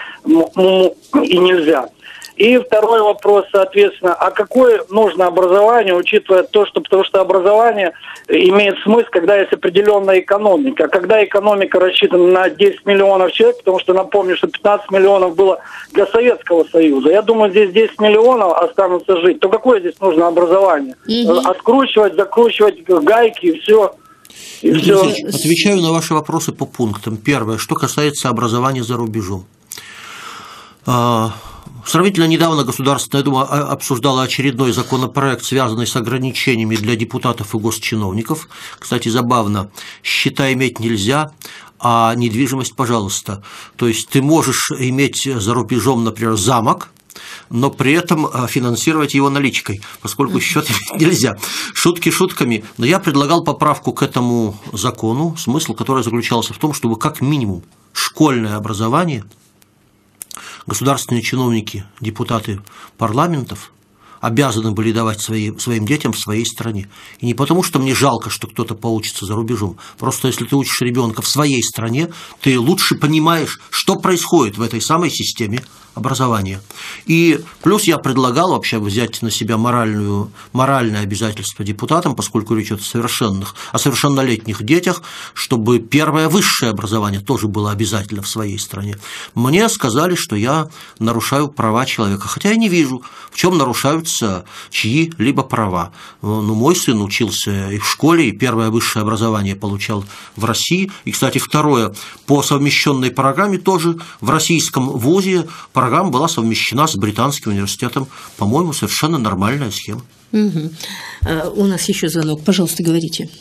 [SPEAKER 5] и нельзя. И второй вопрос, соответственно, а какое нужно образование, учитывая то, что, потому что образование имеет смысл, когда есть определенная экономика. А когда экономика рассчитана на десять миллионов человек, потому что напомню, что пятнадцать миллионов было для Советского Союза. Я думаю, здесь десять миллионов останутся жить. То какое здесь нужно образование? Угу. Откручивать, закручивать гайки и все. И
[SPEAKER 3] все. Отвечаю на ваши вопросы по пунктам. Первое, что касается образования за рубежом. Сравнительно недавно Государственная Дума обсуждала очередной законопроект, связанный с ограничениями для депутатов и госчиновников. Кстати, забавно, счета иметь нельзя, а недвижимость, пожалуйста. То есть ты можешь иметь за рубежом, например, замок, но при этом финансировать его наличкой, поскольку счет иметь нельзя. Шутки шутками, но я предлагал поправку к этому закону, смысл которой заключался в том, чтобы как минимум школьное образование государственные чиновники, депутаты парламентов обязаны были давать свои, своим детям в своей стране. И не потому, что мне жалко, что кто-то поучится за рубежом. Просто если ты учишь ребенка в своей стране, ты лучше понимаешь, что происходит в этой самой системе образования. И плюс я предлагал вообще взять на себя моральную, моральное обязательство депутатам, поскольку речь идет о совершенных, о совершеннолетних детях, чтобы первое высшее образование тоже было обязательно в своей стране. Мне сказали, что я нарушаю права человека, хотя я не вижу, в чем нарушаются чьи-либо права. Но мой сын учился и в школе, и первое высшее образование получал в России. И, кстати, второе, по совмещенной программе тоже в российском вузе программа была совмещена с Британским университетом. По-моему, совершенно нормальная схема.
[SPEAKER 2] Угу. А, у нас еще звонок. Пожалуйста, говорите.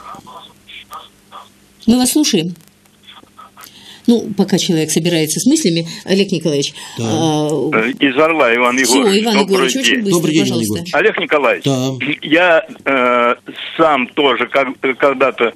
[SPEAKER 2] Мы вас слушаем. Ну, пока человек собирается с мыслями, Олег Николаевич.
[SPEAKER 3] Да.
[SPEAKER 2] А...
[SPEAKER 6] Из Орла Иван Егорович.
[SPEAKER 2] Все, Иван Егорович, очень быстро,
[SPEAKER 3] Добрый день,
[SPEAKER 2] пожалуйста.
[SPEAKER 3] Иван Егорович.
[SPEAKER 6] Олег Николаевич,
[SPEAKER 3] да.
[SPEAKER 6] я э, сам тоже как, когда-то...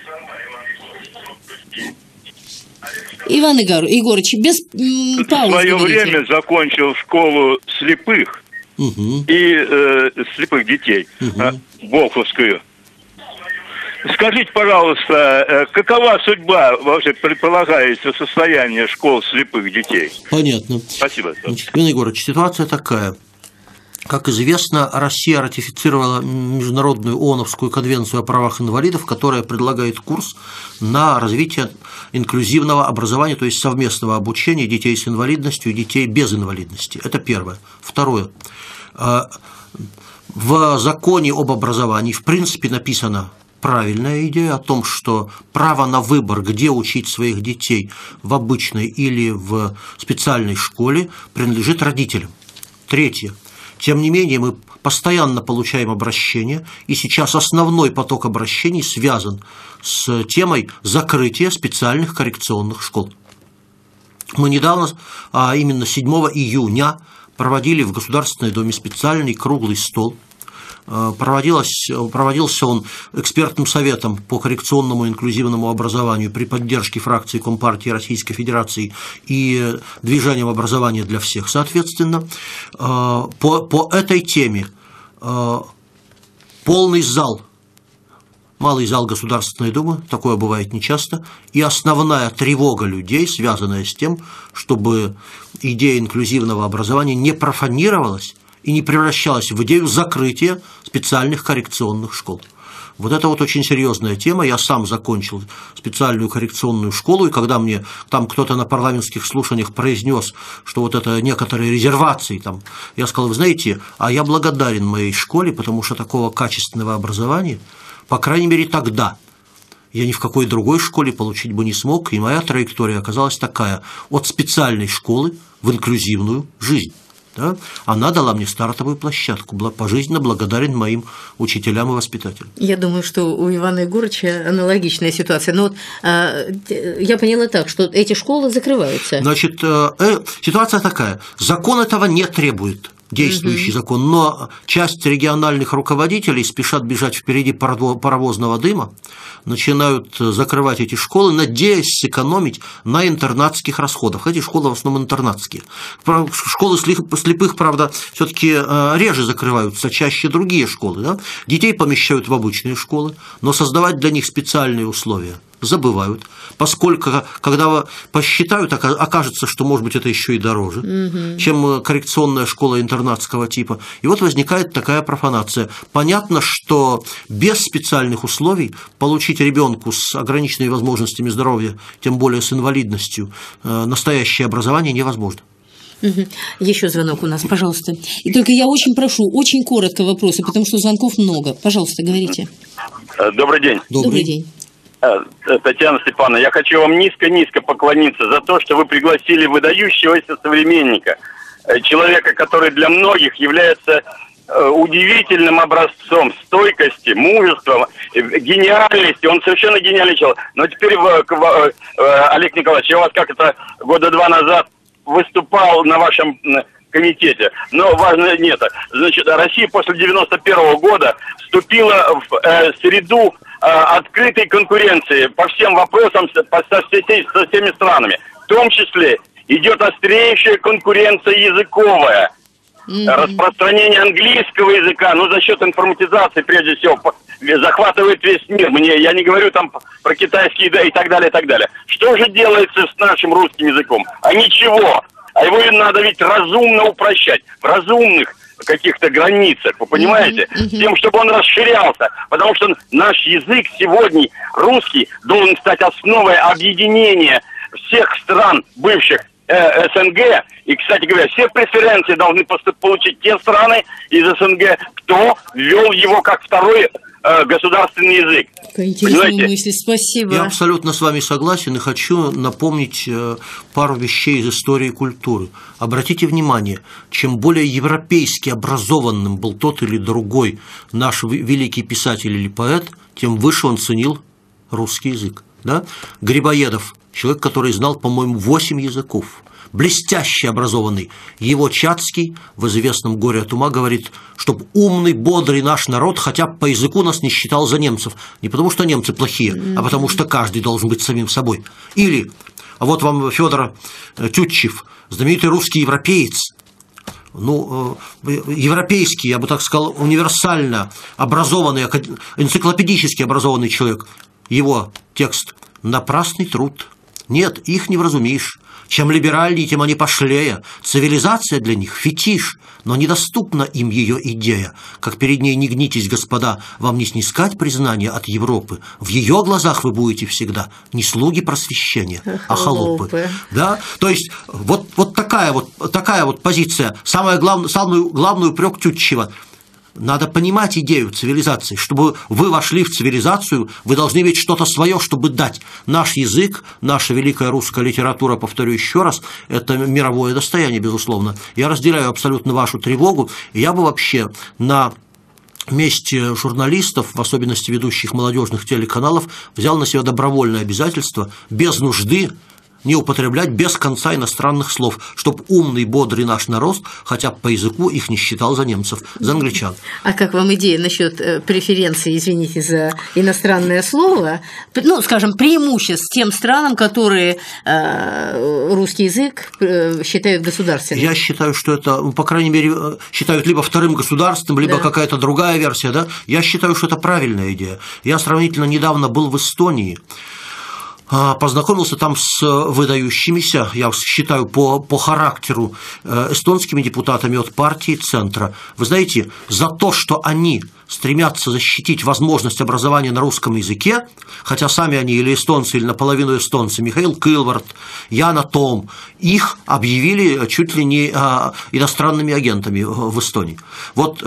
[SPEAKER 2] Иван Егорович, без паузы.
[SPEAKER 6] В свое
[SPEAKER 2] говорите.
[SPEAKER 6] время закончил школу слепых
[SPEAKER 3] угу.
[SPEAKER 6] и э, слепых детей,
[SPEAKER 3] угу.
[SPEAKER 6] э, Волховскую. Скажите, пожалуйста, какова судьба вообще предполагается состояние школ слепых детей?
[SPEAKER 3] Понятно.
[SPEAKER 6] Спасибо.
[SPEAKER 3] Значит, Иван Егорович, ситуация такая. Как известно, Россия ратифицировала Международную ООНовскую конвенцию о правах инвалидов, которая предлагает курс на развитие инклюзивного образования, то есть совместного обучения детей с инвалидностью и детей без инвалидности. Это первое. Второе. В законе об образовании, в принципе, написана правильная идея о том, что право на выбор, где учить своих детей, в обычной или в специальной школе, принадлежит родителям. Третье. Тем не менее, мы постоянно получаем обращения, и сейчас основной поток обращений связан с темой закрытия специальных коррекционных школ. Мы недавно, а именно седьмого июня, проводили в Государственной Думе специальный круглый стол. Проводилось, проводился он экспертным советом по коррекционному и инклюзивному образованию при поддержке фракции Компартии Российской Федерации и движением образования для всех, соответственно. По, по этой теме полный зал, малый зал Государственной Думы, такое бывает нечасто, и основная тревога людей, связанная с тем, чтобы идея инклюзивного образования не профанировалась и не превращалась в идею закрытия специальных коррекционных школ. Вот это вот очень серьезная тема. Я сам закончил специальную коррекционную школу, и когда мне там кто-то на парламентских слушаниях произнес, что вот это некоторые резервации, там, я сказал, вы знаете, а я благодарен моей школе, потому что такого качественного образования, по крайней мере тогда, я ни в какой другой школе получить бы не смог, и моя траектория оказалась такая: от специальной школы в инклюзивную жизнь. Да? Она дала мне стартовую площадку. Пожизненно благодарен моим учителям и воспитателям.
[SPEAKER 2] Я думаю, что у Ивана Егорыча аналогичная ситуация. Но вот а, я поняла так, что эти школы закрываются.
[SPEAKER 3] Значит, э, ситуация такая. Закон этого не требует. Действующий угу. закон, но часть региональных руководителей спешат бежать впереди паровозного дыма, начинают закрывать эти школы, надеясь сэкономить на интернатских расходах. Эти школы в основном интернатские. Школы слепых, правда, все-таки реже закрываются, чаще другие школы. Да? Детей помещают в обычные школы, но создавать для них специальные условия забывают, поскольку, когда посчитают, окажется, что, может быть, это еще и дороже, угу. чем коррекционная школа интернатского типа. И вот возникает такая профанация. Понятно, что без специальных условий получить ребенку с ограниченными возможностями здоровья, тем более с инвалидностью, настоящее образование невозможно.
[SPEAKER 2] Угу. Еще звонок у нас, пожалуйста. И только я очень прошу, очень коротко вопросы, потому что звонков много. Пожалуйста, говорите.
[SPEAKER 6] Добрый день.
[SPEAKER 2] Добрый, Добрый день.
[SPEAKER 6] Татьяна Степановна, я хочу вам низко-низко поклониться за то, что вы пригласили выдающегося современника, человека, который для многих является удивительным образцом стойкости, мужества, гениальности. Он совершенно гениальный человек. Но теперь, Олег Николаевич, я у вас как это года два назад выступал на вашем комитете, но важно не это. Значит, Россия после девяносто первого года вступила в э, среду э, открытой конкуренции по всем вопросам со, со, со всеми странами. В том числе идет острейшая конкуренция языковая. Mm-hmm. Распространение английского языка, ну, за счет информатизации, прежде всего, захватывает весь мир. Мне, я не говорю там про китайский, да, и так далее, и так далее. Что же делается с нашим русским языком? А ничего. А его надо ведь разумно упрощать, в разумных каких-то границах, вы понимаете? Mm-hmm. Mm-hmm. Тем, чтобы он расширялся. Потому что наш язык сегодня, русский, должен стать основой объединения всех стран бывших э, СНГ. И, кстати говоря, все преференции должны получить те страны из СНГ, кто ввел его как второй э, государственный язык.
[SPEAKER 2] Интересные мысли, спасибо.
[SPEAKER 3] Я абсолютно с вами согласен и хочу напомнить пару вещей из истории культуры. Обратите внимание, чем более европейски образованным был тот или другой наш великий писатель или поэт, тем выше он ценил русский язык. Да? Грибоедов, человек, который знал, по-моему, восемь языков. Блестяще образованный. Его Чацкий в известном «Горе от ума» говорит, чтобы умный, бодрый наш народ хотя бы по языку нас не считал за немцев. Не потому, что немцы плохие, mm-hmm. а потому, что каждый должен быть самим собой. Или, а вот вам Федор Тютчев, знаменитый русский европеец, ну, европейский, я бы так сказал, универсально образованный, энциклопедически образованный человек. Его текст «Напрасный труд». Нет, их не вразумишь. Чем либеральнее, тем они пошлее. Цивилизация для них – фетиш, но недоступна им ее идея. Как перед ней не гнитесь, господа, вам не снискать признания от Европы. В ее глазах вы будете всегда не слуги просвещения, а холопы. Да? То есть вот, вот, такая вот такая вот позиция. Самое главное, самый главный упрек Тютчева. Надо понимать идею цивилизации. Чтобы вы вошли в цивилизацию, вы должны иметь что-то свое, чтобы дать. Наш язык, наша великая русская литература, повторю еще раз, это мировое достояние, безусловно. Я разделяю абсолютно вашу тревогу. Я бы вообще на месте журналистов, в особенности ведущих молодежных телеканалов, взял на себя добровольное обязательство без нужды не употреблять без конца иностранных слов, чтобы умный, бодрый наш народ хотя бы по языку их не считал за немцев, за англичан.
[SPEAKER 2] А как вам идея насчет преференции, извините за иностранное слово, ну, скажем, преимуществ тем странам, которые э, русский язык э, считают государственным?
[SPEAKER 3] Я считаю, что это, по крайней мере, считают либо вторым государственным, либо да. какая-то другая версия. Да? Я считаю, что это правильная идея. Я сравнительно недавно был в Эстонии, познакомился там с выдающимися, я считаю, по, по характеру эстонскими депутатами от партии «Центра». Вы знаете, за то, что они стремятся защитить возможность образования на русском языке, хотя сами они или эстонцы, или наполовину эстонцы, Михаил Кылвард, Яна Том, их объявили чуть ли не иностранными агентами в Эстонии. Вот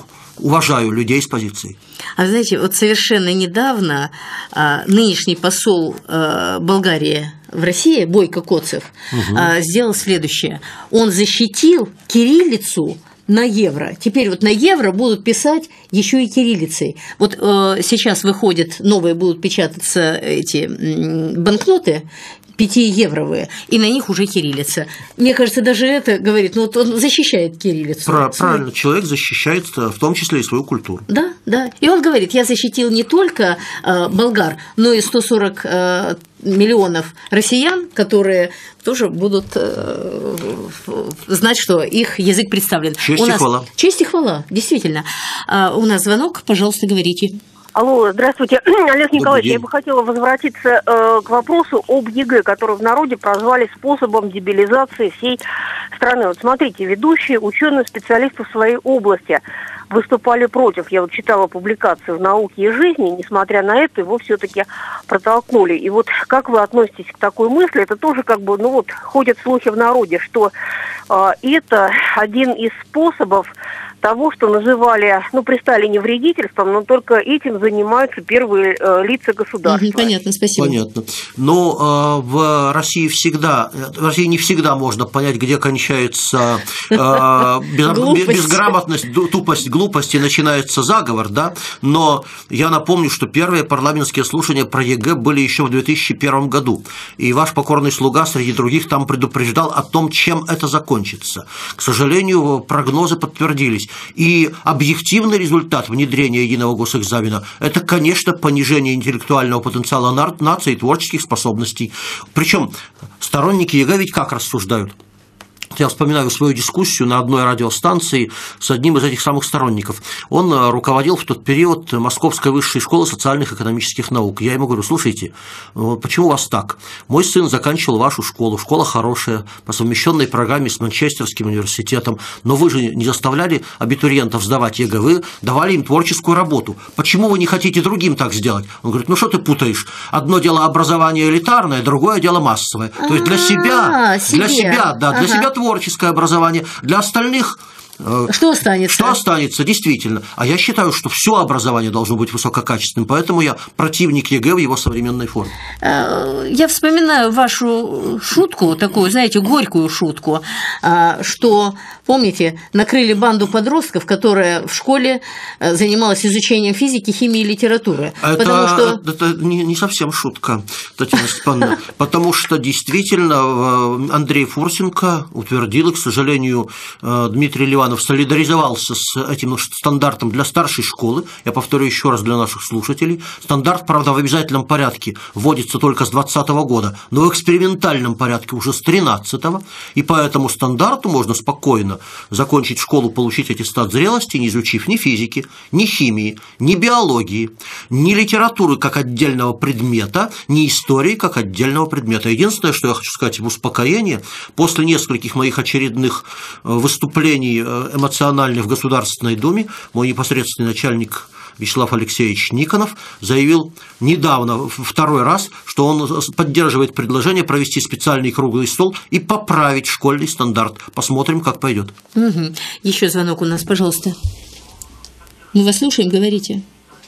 [SPEAKER 3] уважаю людей с позицией.
[SPEAKER 2] А знаете, вот совершенно недавно а, нынешний посол а, Болгарии в России, Бойко Коцев, угу. а, сделал следующее. Он защитил кириллицу на евро. Теперь вот на евро будут писать еще и кириллицей. Вот э, сейчас выходят новые, будут печататься эти банкноты пятиевровые, и на них уже кириллица. Мне кажется, даже это говорит, ну вот он защищает кириллицу.
[SPEAKER 3] Про, правильно, человек защищает в том числе и свою культуру.
[SPEAKER 2] Да, да. И он говорит, я защитил не только э, болгар, но и сто сорок э, миллионов россиян, которые тоже будут э, знать, что их язык представлен.
[SPEAKER 3] Честь
[SPEAKER 2] у
[SPEAKER 3] и
[SPEAKER 2] нас...
[SPEAKER 3] хвала.
[SPEAKER 2] Честь и хвала, действительно. А у нас звонок, пожалуйста, говорите.
[SPEAKER 7] Алло, здравствуйте, Олег Николаевич, я бы хотела возвратиться э, к вопросу об ЕГЭ, который в народе прозвали способом дебилизации всей страны. Вот смотрите, ведущие ученые специалисты в своей области выступали против. Я вот читала публикацию в «Науке и жизни», несмотря на это, его все-таки протолкнули. И вот как вы относитесь к такой мысли? Это тоже как бы, ну вот, ходят слухи в народе, что э, это один из способов того, что называли, ну, при Сталине вредительством, но только этим занимаются первые э, лица государства.
[SPEAKER 2] Угу, понятно, спасибо.
[SPEAKER 3] Понятно. Но э, в России всегда, в России не всегда можно понять, где кончается э, без, безграмотность, тупость, глупость и начинается заговор, да, но я напомню, что первые парламентские слушания про ЕГЭ были еще в две тысячи первом году, и ваш покорный слуга среди других там предупреждал о том, чем это закончится. К сожалению, прогнозы подтвердились. И объективный результат внедрения единого госэкзамена – это, конечно, понижение интеллектуального потенциала нации и творческих способностей. Причем сторонники ЕГЭ ведь как рассуждают? Я вспоминаю свою дискуссию на одной радиостанции с одним из этих самых сторонников. Он руководил в тот период Московской высшей школы социальных и экономических наук. Я ему говорю, слушайте, почему у вас так? Мой сын заканчивал вашу школу, школа хорошая, по совмещенной программе с Манчестерским университетом, но вы же не заставляли абитуриентов сдавать ЕГЭ, вы давали им творческую работу. Почему вы не хотите другим так сделать? Он говорит, ну что ты путаешь? Одно дело образование элитарное, другое дело массовое. То есть для себя, для себя, да, для себя творческое образование, для остальных
[SPEAKER 2] что останется?
[SPEAKER 3] Что останется, действительно. А я считаю, что все образование должно быть высококачественным, поэтому я противник ЕГЭ в его современной форме.
[SPEAKER 2] Я вспоминаю вашу шутку, такую, знаете, горькую шутку, что, помните, накрыли банду подростков, которая в школе занималась изучением физики, химии и литературы.
[SPEAKER 3] Это,
[SPEAKER 2] потому что...
[SPEAKER 3] это не, не совсем шутка, Татьяна Степановна, потому что действительно Андрей Фурсенко утвердил, и, к сожалению, Дмитрий Ливанов солидаризовался с этим стандартом для старшей школы. Я повторю еще раз для наших слушателей. Стандарт, правда, в обязательном порядке вводится только с двадцатого года, но в экспериментальном порядке уже с тринадцатого. И по этому стандарту можно спокойно закончить школу, получить аттестат зрелости, не изучив ни физики, ни химии, ни биологии, ни литературы как отдельного предмета, ни истории как отдельного предмета. Единственное, что я хочу сказать в успокоение, после нескольких моих очередных выступлений эмоциональных в Государственной Думе, мой непосредственный начальник Вячеслав Алексеевич Никонов заявил недавно, второй раз, что он поддерживает предложение провести специальный круглый стол и поправить школьный стандарт. Посмотрим, как пойдет.
[SPEAKER 2] Угу. Еще звонок у нас, пожалуйста. Мы вас слушаем, говорите.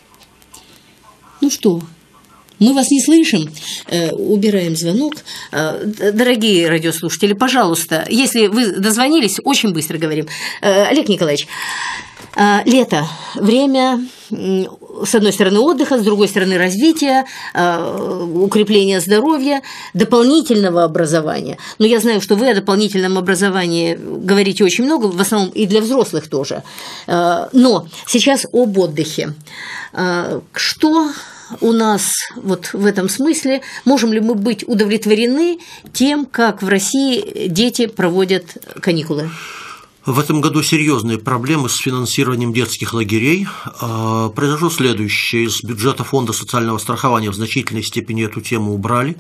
[SPEAKER 2] Ну что, мы вас не слышим. Э, убираем звонок. Э, дорогие радиослушатели, пожалуйста, если вы дозвонились, очень быстро говорим. Э, Олег Николаевич, э, лето, время, э, с одной стороны, отдыха, с другой стороны, развития, э, укрепления здоровья, дополнительного образования. Но я знаю, что вы о дополнительном образовании говорите очень много, в основном и для взрослых тоже. Э, но сейчас об отдыхе. Э, что... у нас вот в этом смысле, можем ли мы быть удовлетворены тем, как в России дети проводят каникулы?
[SPEAKER 3] В этом году серьезные проблемы с финансированием детских лагерей. Произошло следующее. Из бюджета Фонда социального страхования в значительной степени эту тему убрали.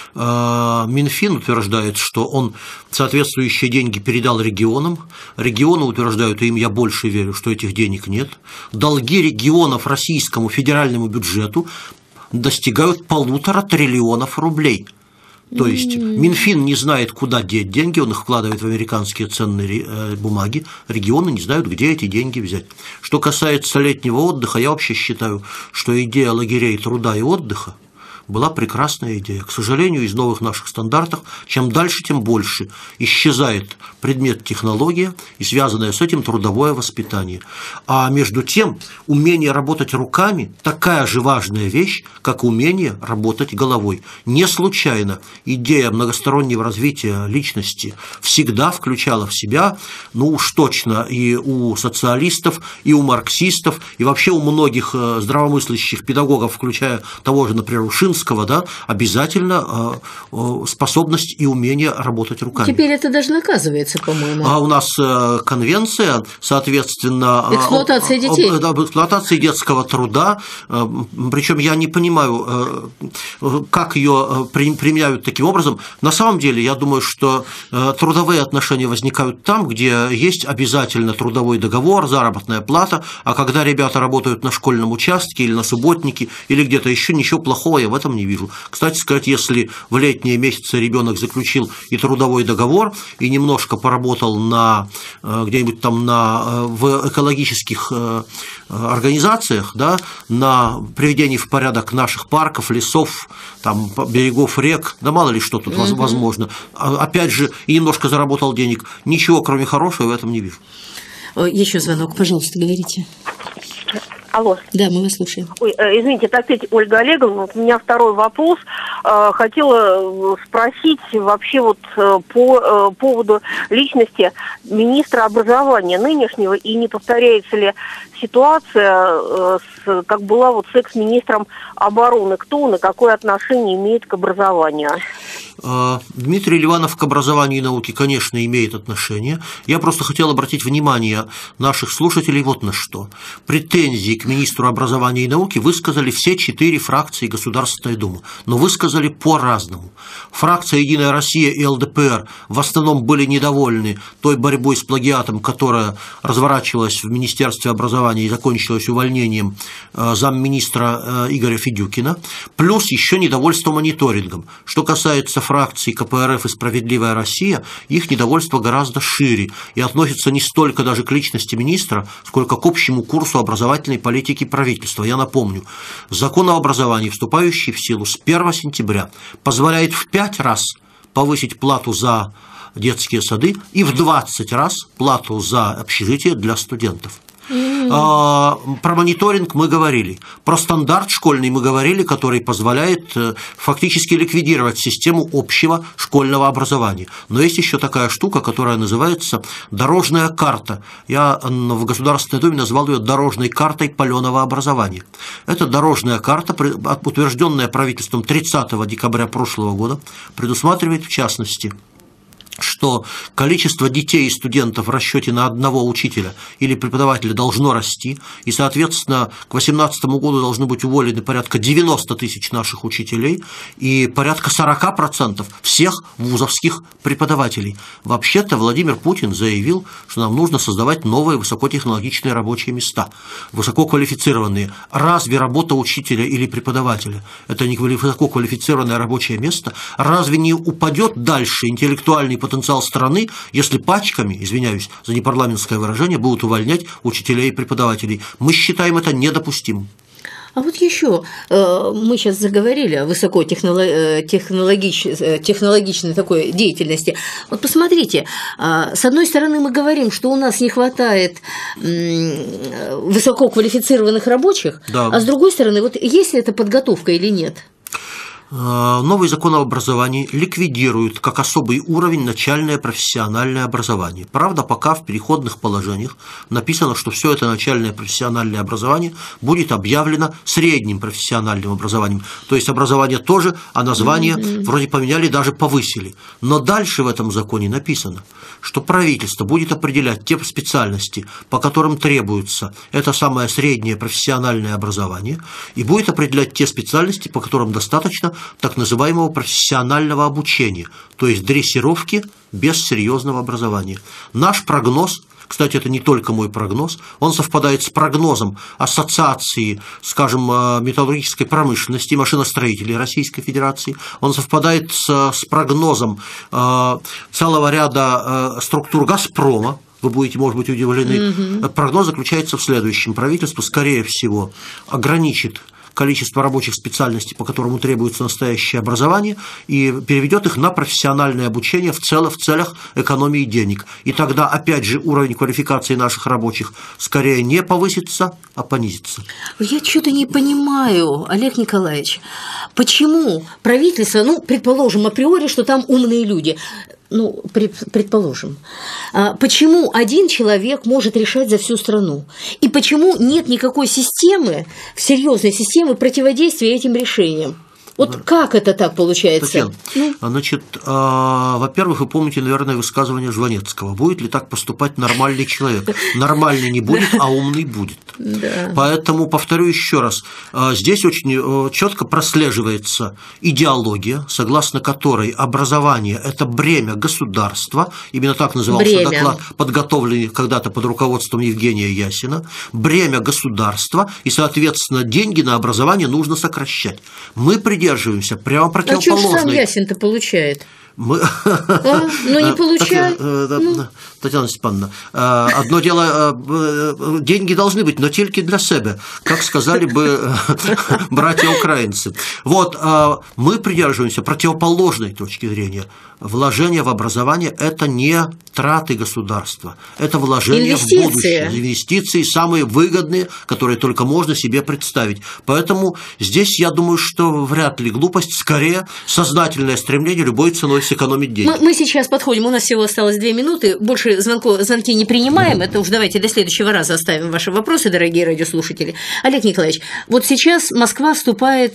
[SPEAKER 3] Минфин утверждает, что он соответствующие деньги передал регионам. Регионы утверждают, и им я больше верю, что этих денег нет. Долги регионов российскому федеральному бюджету достигают полутора триллионов рублей. То есть Минфин не знает, куда деть деньги, он их вкладывает в американские ценные бумаги, регионы не знают, где эти деньги взять. Что касается летнего отдыха, я вообще считаю, что идея лагерей труда и отдыха была прекрасная идея. К сожалению, из новых наших стандартов, чем дальше, тем больше исчезает предмет технология и связанное с этим трудовое воспитание. А между тем, умение работать руками – такая же важная вещь, как умение работать головой. Не случайно идея многостороннего развития личности всегда включала в себя, ну уж точно и у социалистов, и у марксистов, и вообще у многих здравомыслящих педагогов, включая того же, например, Ушинского, да, обязательно способность и умение работать руками.
[SPEAKER 2] Теперь это даже наказывается, по-моему.
[SPEAKER 3] А у нас конвенция, соответственно,
[SPEAKER 2] эксплуатация детей.
[SPEAKER 3] Об, об эксплуатации детского труда, причем я не понимаю, как ее применяют таким образом. На самом деле, я думаю, что трудовые отношения возникают там, где есть обязательно трудовой договор, заработная плата, а когда ребята работают на школьном участке или на субботнике, или где-то еще, ничего плохого я в этом не вижу. Кстати сказать, если в летние месяцы ребенок заключил и трудовой договор, и немножко поработал на где-нибудь там на, в экологических организациях, да, на приведении в порядок наших парков, лесов, там, берегов рек, да мало ли что тут mm-hmm. возможно, опять же, и немножко заработал денег, ничего кроме хорошего в этом не вижу.
[SPEAKER 2] Еще звонок, пожалуйста, говорите.
[SPEAKER 7] Алло.
[SPEAKER 2] Да, мы вас слушаем.
[SPEAKER 7] Ой, извините, это опять Ольга Олеговна. У меня второй вопрос. Хотела спросить вообще вот по поводу личности министра образования нынешнего, и не повторяется ли ситуация, как была вот с экс-министром обороны. Кто он и какое отношение имеет к образованию?
[SPEAKER 3] Дмитрий Ливанов к образованию и науке, конечно, имеет отношение. Я просто хотел обратить внимание наших слушателей вот на что. Претензии к министру образования и науки высказали все четыре фракции Государственной Думы, но высказали по-разному. Фракция «Единая Россия» и эл дэ пэ эр в основном были недовольны той борьбой с плагиатом, которая разворачивалась в Министерстве образования и закончилась увольнением замминистра Игоря Федюкина, плюс еще недовольство мониторингом. Что касается фракции ка пэ эр эф и «Справедливая Россия», их недовольство гораздо шире и относится не столько даже к личности министра, сколько к общему курсу образовательной политики правительства. Я напомню, закон о образовании, вступающий в силу с первого сентября, позволяет в пять раз повысить плату за детские сады и в двадцать раз плату за общежитие для студентов. Mm-hmm. Про мониторинг мы говорили, про стандарт школьный мы говорили, который позволяет фактически ликвидировать систему общего школьного образования. Но есть еще такая штука, которая называется дорожная карта. Я в Государственной Думе назвал ее дорожной картой паленого образования. Это дорожная карта, утвержденная правительством тридцатого декабря прошлого года, предусматривает в частности, что количество детей и студентов в расчете на одного учителя или преподавателя должно расти, и, соответственно, к две тысячи восемнадцатому году должны быть уволены порядка девяносто тысяч наших учителей и порядка сорок процентов всех вузовских преподавателей. Вообще-то Владимир Путин заявил, что нам нужно создавать новые высокотехнологичные рабочие места, высококвалифицированные. Разве работа учителя или преподавателя – это не высококвалифицированное рабочее место? Разве не упадет дальше интеллектуальный потенциал потенциал страны, если пачками, извиняюсь за непарламентское выражение, будут увольнять учителей и преподавателей. Мы считаем это недопустимым.
[SPEAKER 2] А вот еще мы сейчас заговорили о высокотехнологичной технологичной такой деятельности. Вот посмотрите, с одной стороны мы говорим, что у нас не хватает высококвалифицированных рабочих, да. А с другой стороны, вот есть ли это подготовка или нет?
[SPEAKER 3] Новый закон об образовании ликвидирует как особый уровень начальное профессиональное образование. Правда, пока в переходных положениях написано, что все это начальное профессиональное образование будет объявлено средним профессиональным образованием. То есть образование тоже, а название mm-hmm. вроде поменяли, даже повысили. Но дальше в этом законе написано, что правительство будет определять те специальности, по которым требуется это самое среднее профессиональное образование, и будет определять те специальности, по которым достаточно так называемого профессионального обучения, то есть дрессировки без серьезного образования. Наш прогноз, кстати, это не только мой прогноз, он совпадает с прогнозом Ассоциации, скажем, металлургической промышленности и машиностроителей Российской Федерации, он совпадает с, с прогнозом э, целого ряда э, структур «Газпрома». Вы будете, может быть, удивлены. Mm-hmm. Прогноз заключается в следующем. Правительство, скорее всего, ограничит количество рабочих специальностей, по которому требуется настоящее образование, и переведет их на профессиональное обучение в, цел, в целях экономии денег. И тогда, опять же, уровень квалификации наших рабочих скорее не повысится, а понизится.
[SPEAKER 2] Я что-то не понимаю, Олег Николаевич, почему правительство, ну, предположим, априори, что там умные люди, ну, предположим, почему один человек может решать за всю страну? И почему нет никакой системы, серьезной системы противодействия этим решениям? Вот да. Как это так получается?
[SPEAKER 3] Татьяна, ну? Значит, э, во-первых, вы помните, наверное, высказывание Жванецкого. Будет ли так поступать нормальный человек? Нормальный не будет, а умный будет. Да. Поэтому, повторю еще раз, э, здесь очень э, четко прослеживается идеология, согласно которой образование – это бремя государства, именно так назывался бремя. Доклад, подготовленный когда-то под руководством Евгения Ясина, бремя государства, и, соответственно, деньги на образование нужно сокращать. Мы придерживаемся прямо противоположной.
[SPEAKER 2] А что сам Ясин-то получает?
[SPEAKER 3] Мы...
[SPEAKER 2] А, ну не получает.
[SPEAKER 3] Ну. Татьяна Степановна, одно дело, деньги должны быть, но только для себя, как сказали бы братья-украинцы. Вот, мы придерживаемся противоположной точки зрения. Вложение в образование – это не траты государства, это вложение в будущее. Инвестиции самые выгодные, которые только можно себе представить. Поэтому здесь, я думаю, что вряд ли глупость, скорее сознательное стремление любой ценой сэкономить деньги.
[SPEAKER 2] Мы, мы сейчас подходим, у нас всего осталось две минуты, больше звонков, звонки не принимаем, это уж давайте до следующего раза оставим ваши вопросы, дорогие радиослушатели. Олег Николаевич, вот сейчас Москва вступает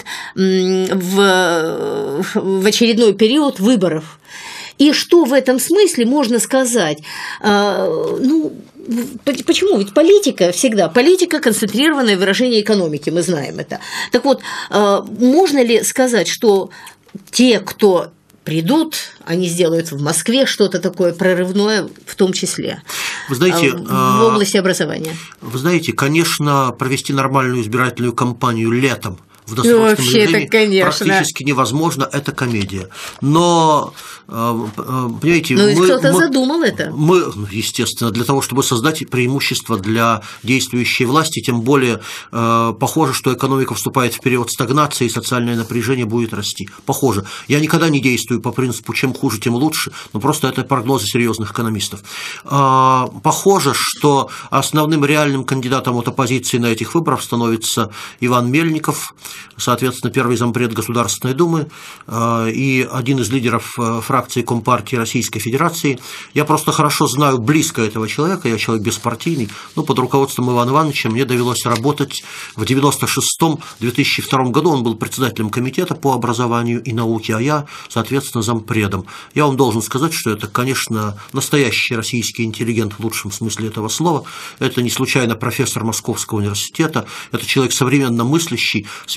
[SPEAKER 2] в, в очередной период выборов. И что в этом смысле можно сказать? Ну, почему? Ведь политика всегда, политика – концентрированное выражение экономики, мы знаем это. Так вот, можно ли сказать, что те, кто придут, они сделают в Москве что-то такое прорывное, в том числе
[SPEAKER 3] вы знаете,
[SPEAKER 2] в области образования?
[SPEAKER 3] Вы знаете, конечно, провести нормальную избирательную кампанию летом в досрочном режиме практически невозможно, это комедия. Но, понимаете,
[SPEAKER 2] ну,
[SPEAKER 3] мы…
[SPEAKER 2] кто-то
[SPEAKER 3] мы,
[SPEAKER 2] задумал это.
[SPEAKER 3] Мы, естественно, для того, чтобы создать преимущество для действующей власти, тем более похоже, что экономика вступает в период стагнации, и социальное напряжение будет расти. Похоже. Я никогда не действую по принципу «чем хуже, тем лучше», но просто это прогнозы серьезных экономистов. Похоже, что основным реальным кандидатом от оппозиции на этих выборах становится Иван Мельников, соответственно, первый зампред Государственной Думы и один из лидеров фракции Компартии Российской Федерации. Я просто хорошо знаю близко этого человека, я человек беспартийный, но под руководством Ивана Ивановича мне довелось работать в девяносто шестом — две тысячи втором году, он был председателем комитета по образованию и науке, а я, соответственно, зампредом. Я вам должен сказать, что это, конечно, настоящий российский интеллигент в лучшем смысле этого слова, это не случайно профессор Московского университета, это человек современно мыслящий, связанный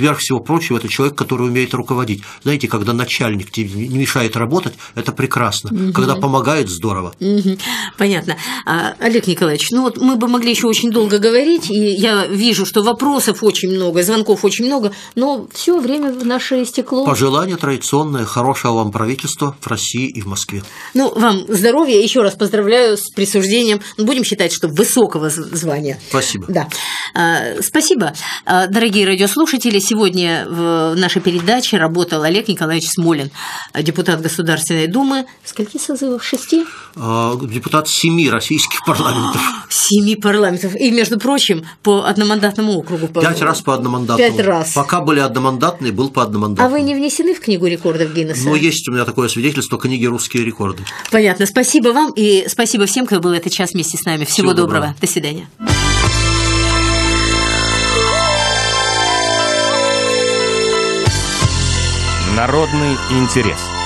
[SPEAKER 3] сверх всего прочего, это человек, который умеет руководить. Знаете, когда начальник тебе не мешает работать, это прекрасно. Угу. Когда помогает, здорово.
[SPEAKER 2] Угу. Понятно. А, Олег Николаевич, ну вот мы бы могли еще очень долго говорить, и я вижу, что вопросов очень много, звонков очень много, но все время наше истекло.
[SPEAKER 3] Пожелание традиционное, хорошего вам правительства в России и в Москве.
[SPEAKER 2] Ну, вам здоровья, еще раз поздравляю с присуждением, будем считать, что высокого звания.
[SPEAKER 3] Спасибо.
[SPEAKER 2] Да. А, спасибо. А, дорогие радиослушатели, сегодня в нашей передаче работал Олег Николаевич Смолин, депутат Государственной Думы. Скольки созывов? Шести?
[SPEAKER 3] А, депутат семи российских парламентов.
[SPEAKER 2] Семи парламентов. И, между прочим, по одномандатному округу.
[SPEAKER 3] Пять раз по одномандатному.
[SPEAKER 2] Пять раз.
[SPEAKER 3] Пока были одномандатные, был по одномандатному.
[SPEAKER 2] А вы не внесены в книгу рекордов Гиннесса?
[SPEAKER 3] Ну, есть у меня такое свидетельство книги «Русские рекорды».
[SPEAKER 2] Понятно. Спасибо вам и спасибо всем, кто был этот час вместе с нами. Всего, Всего доброго. доброго. До свидания.
[SPEAKER 8] Народный интерес.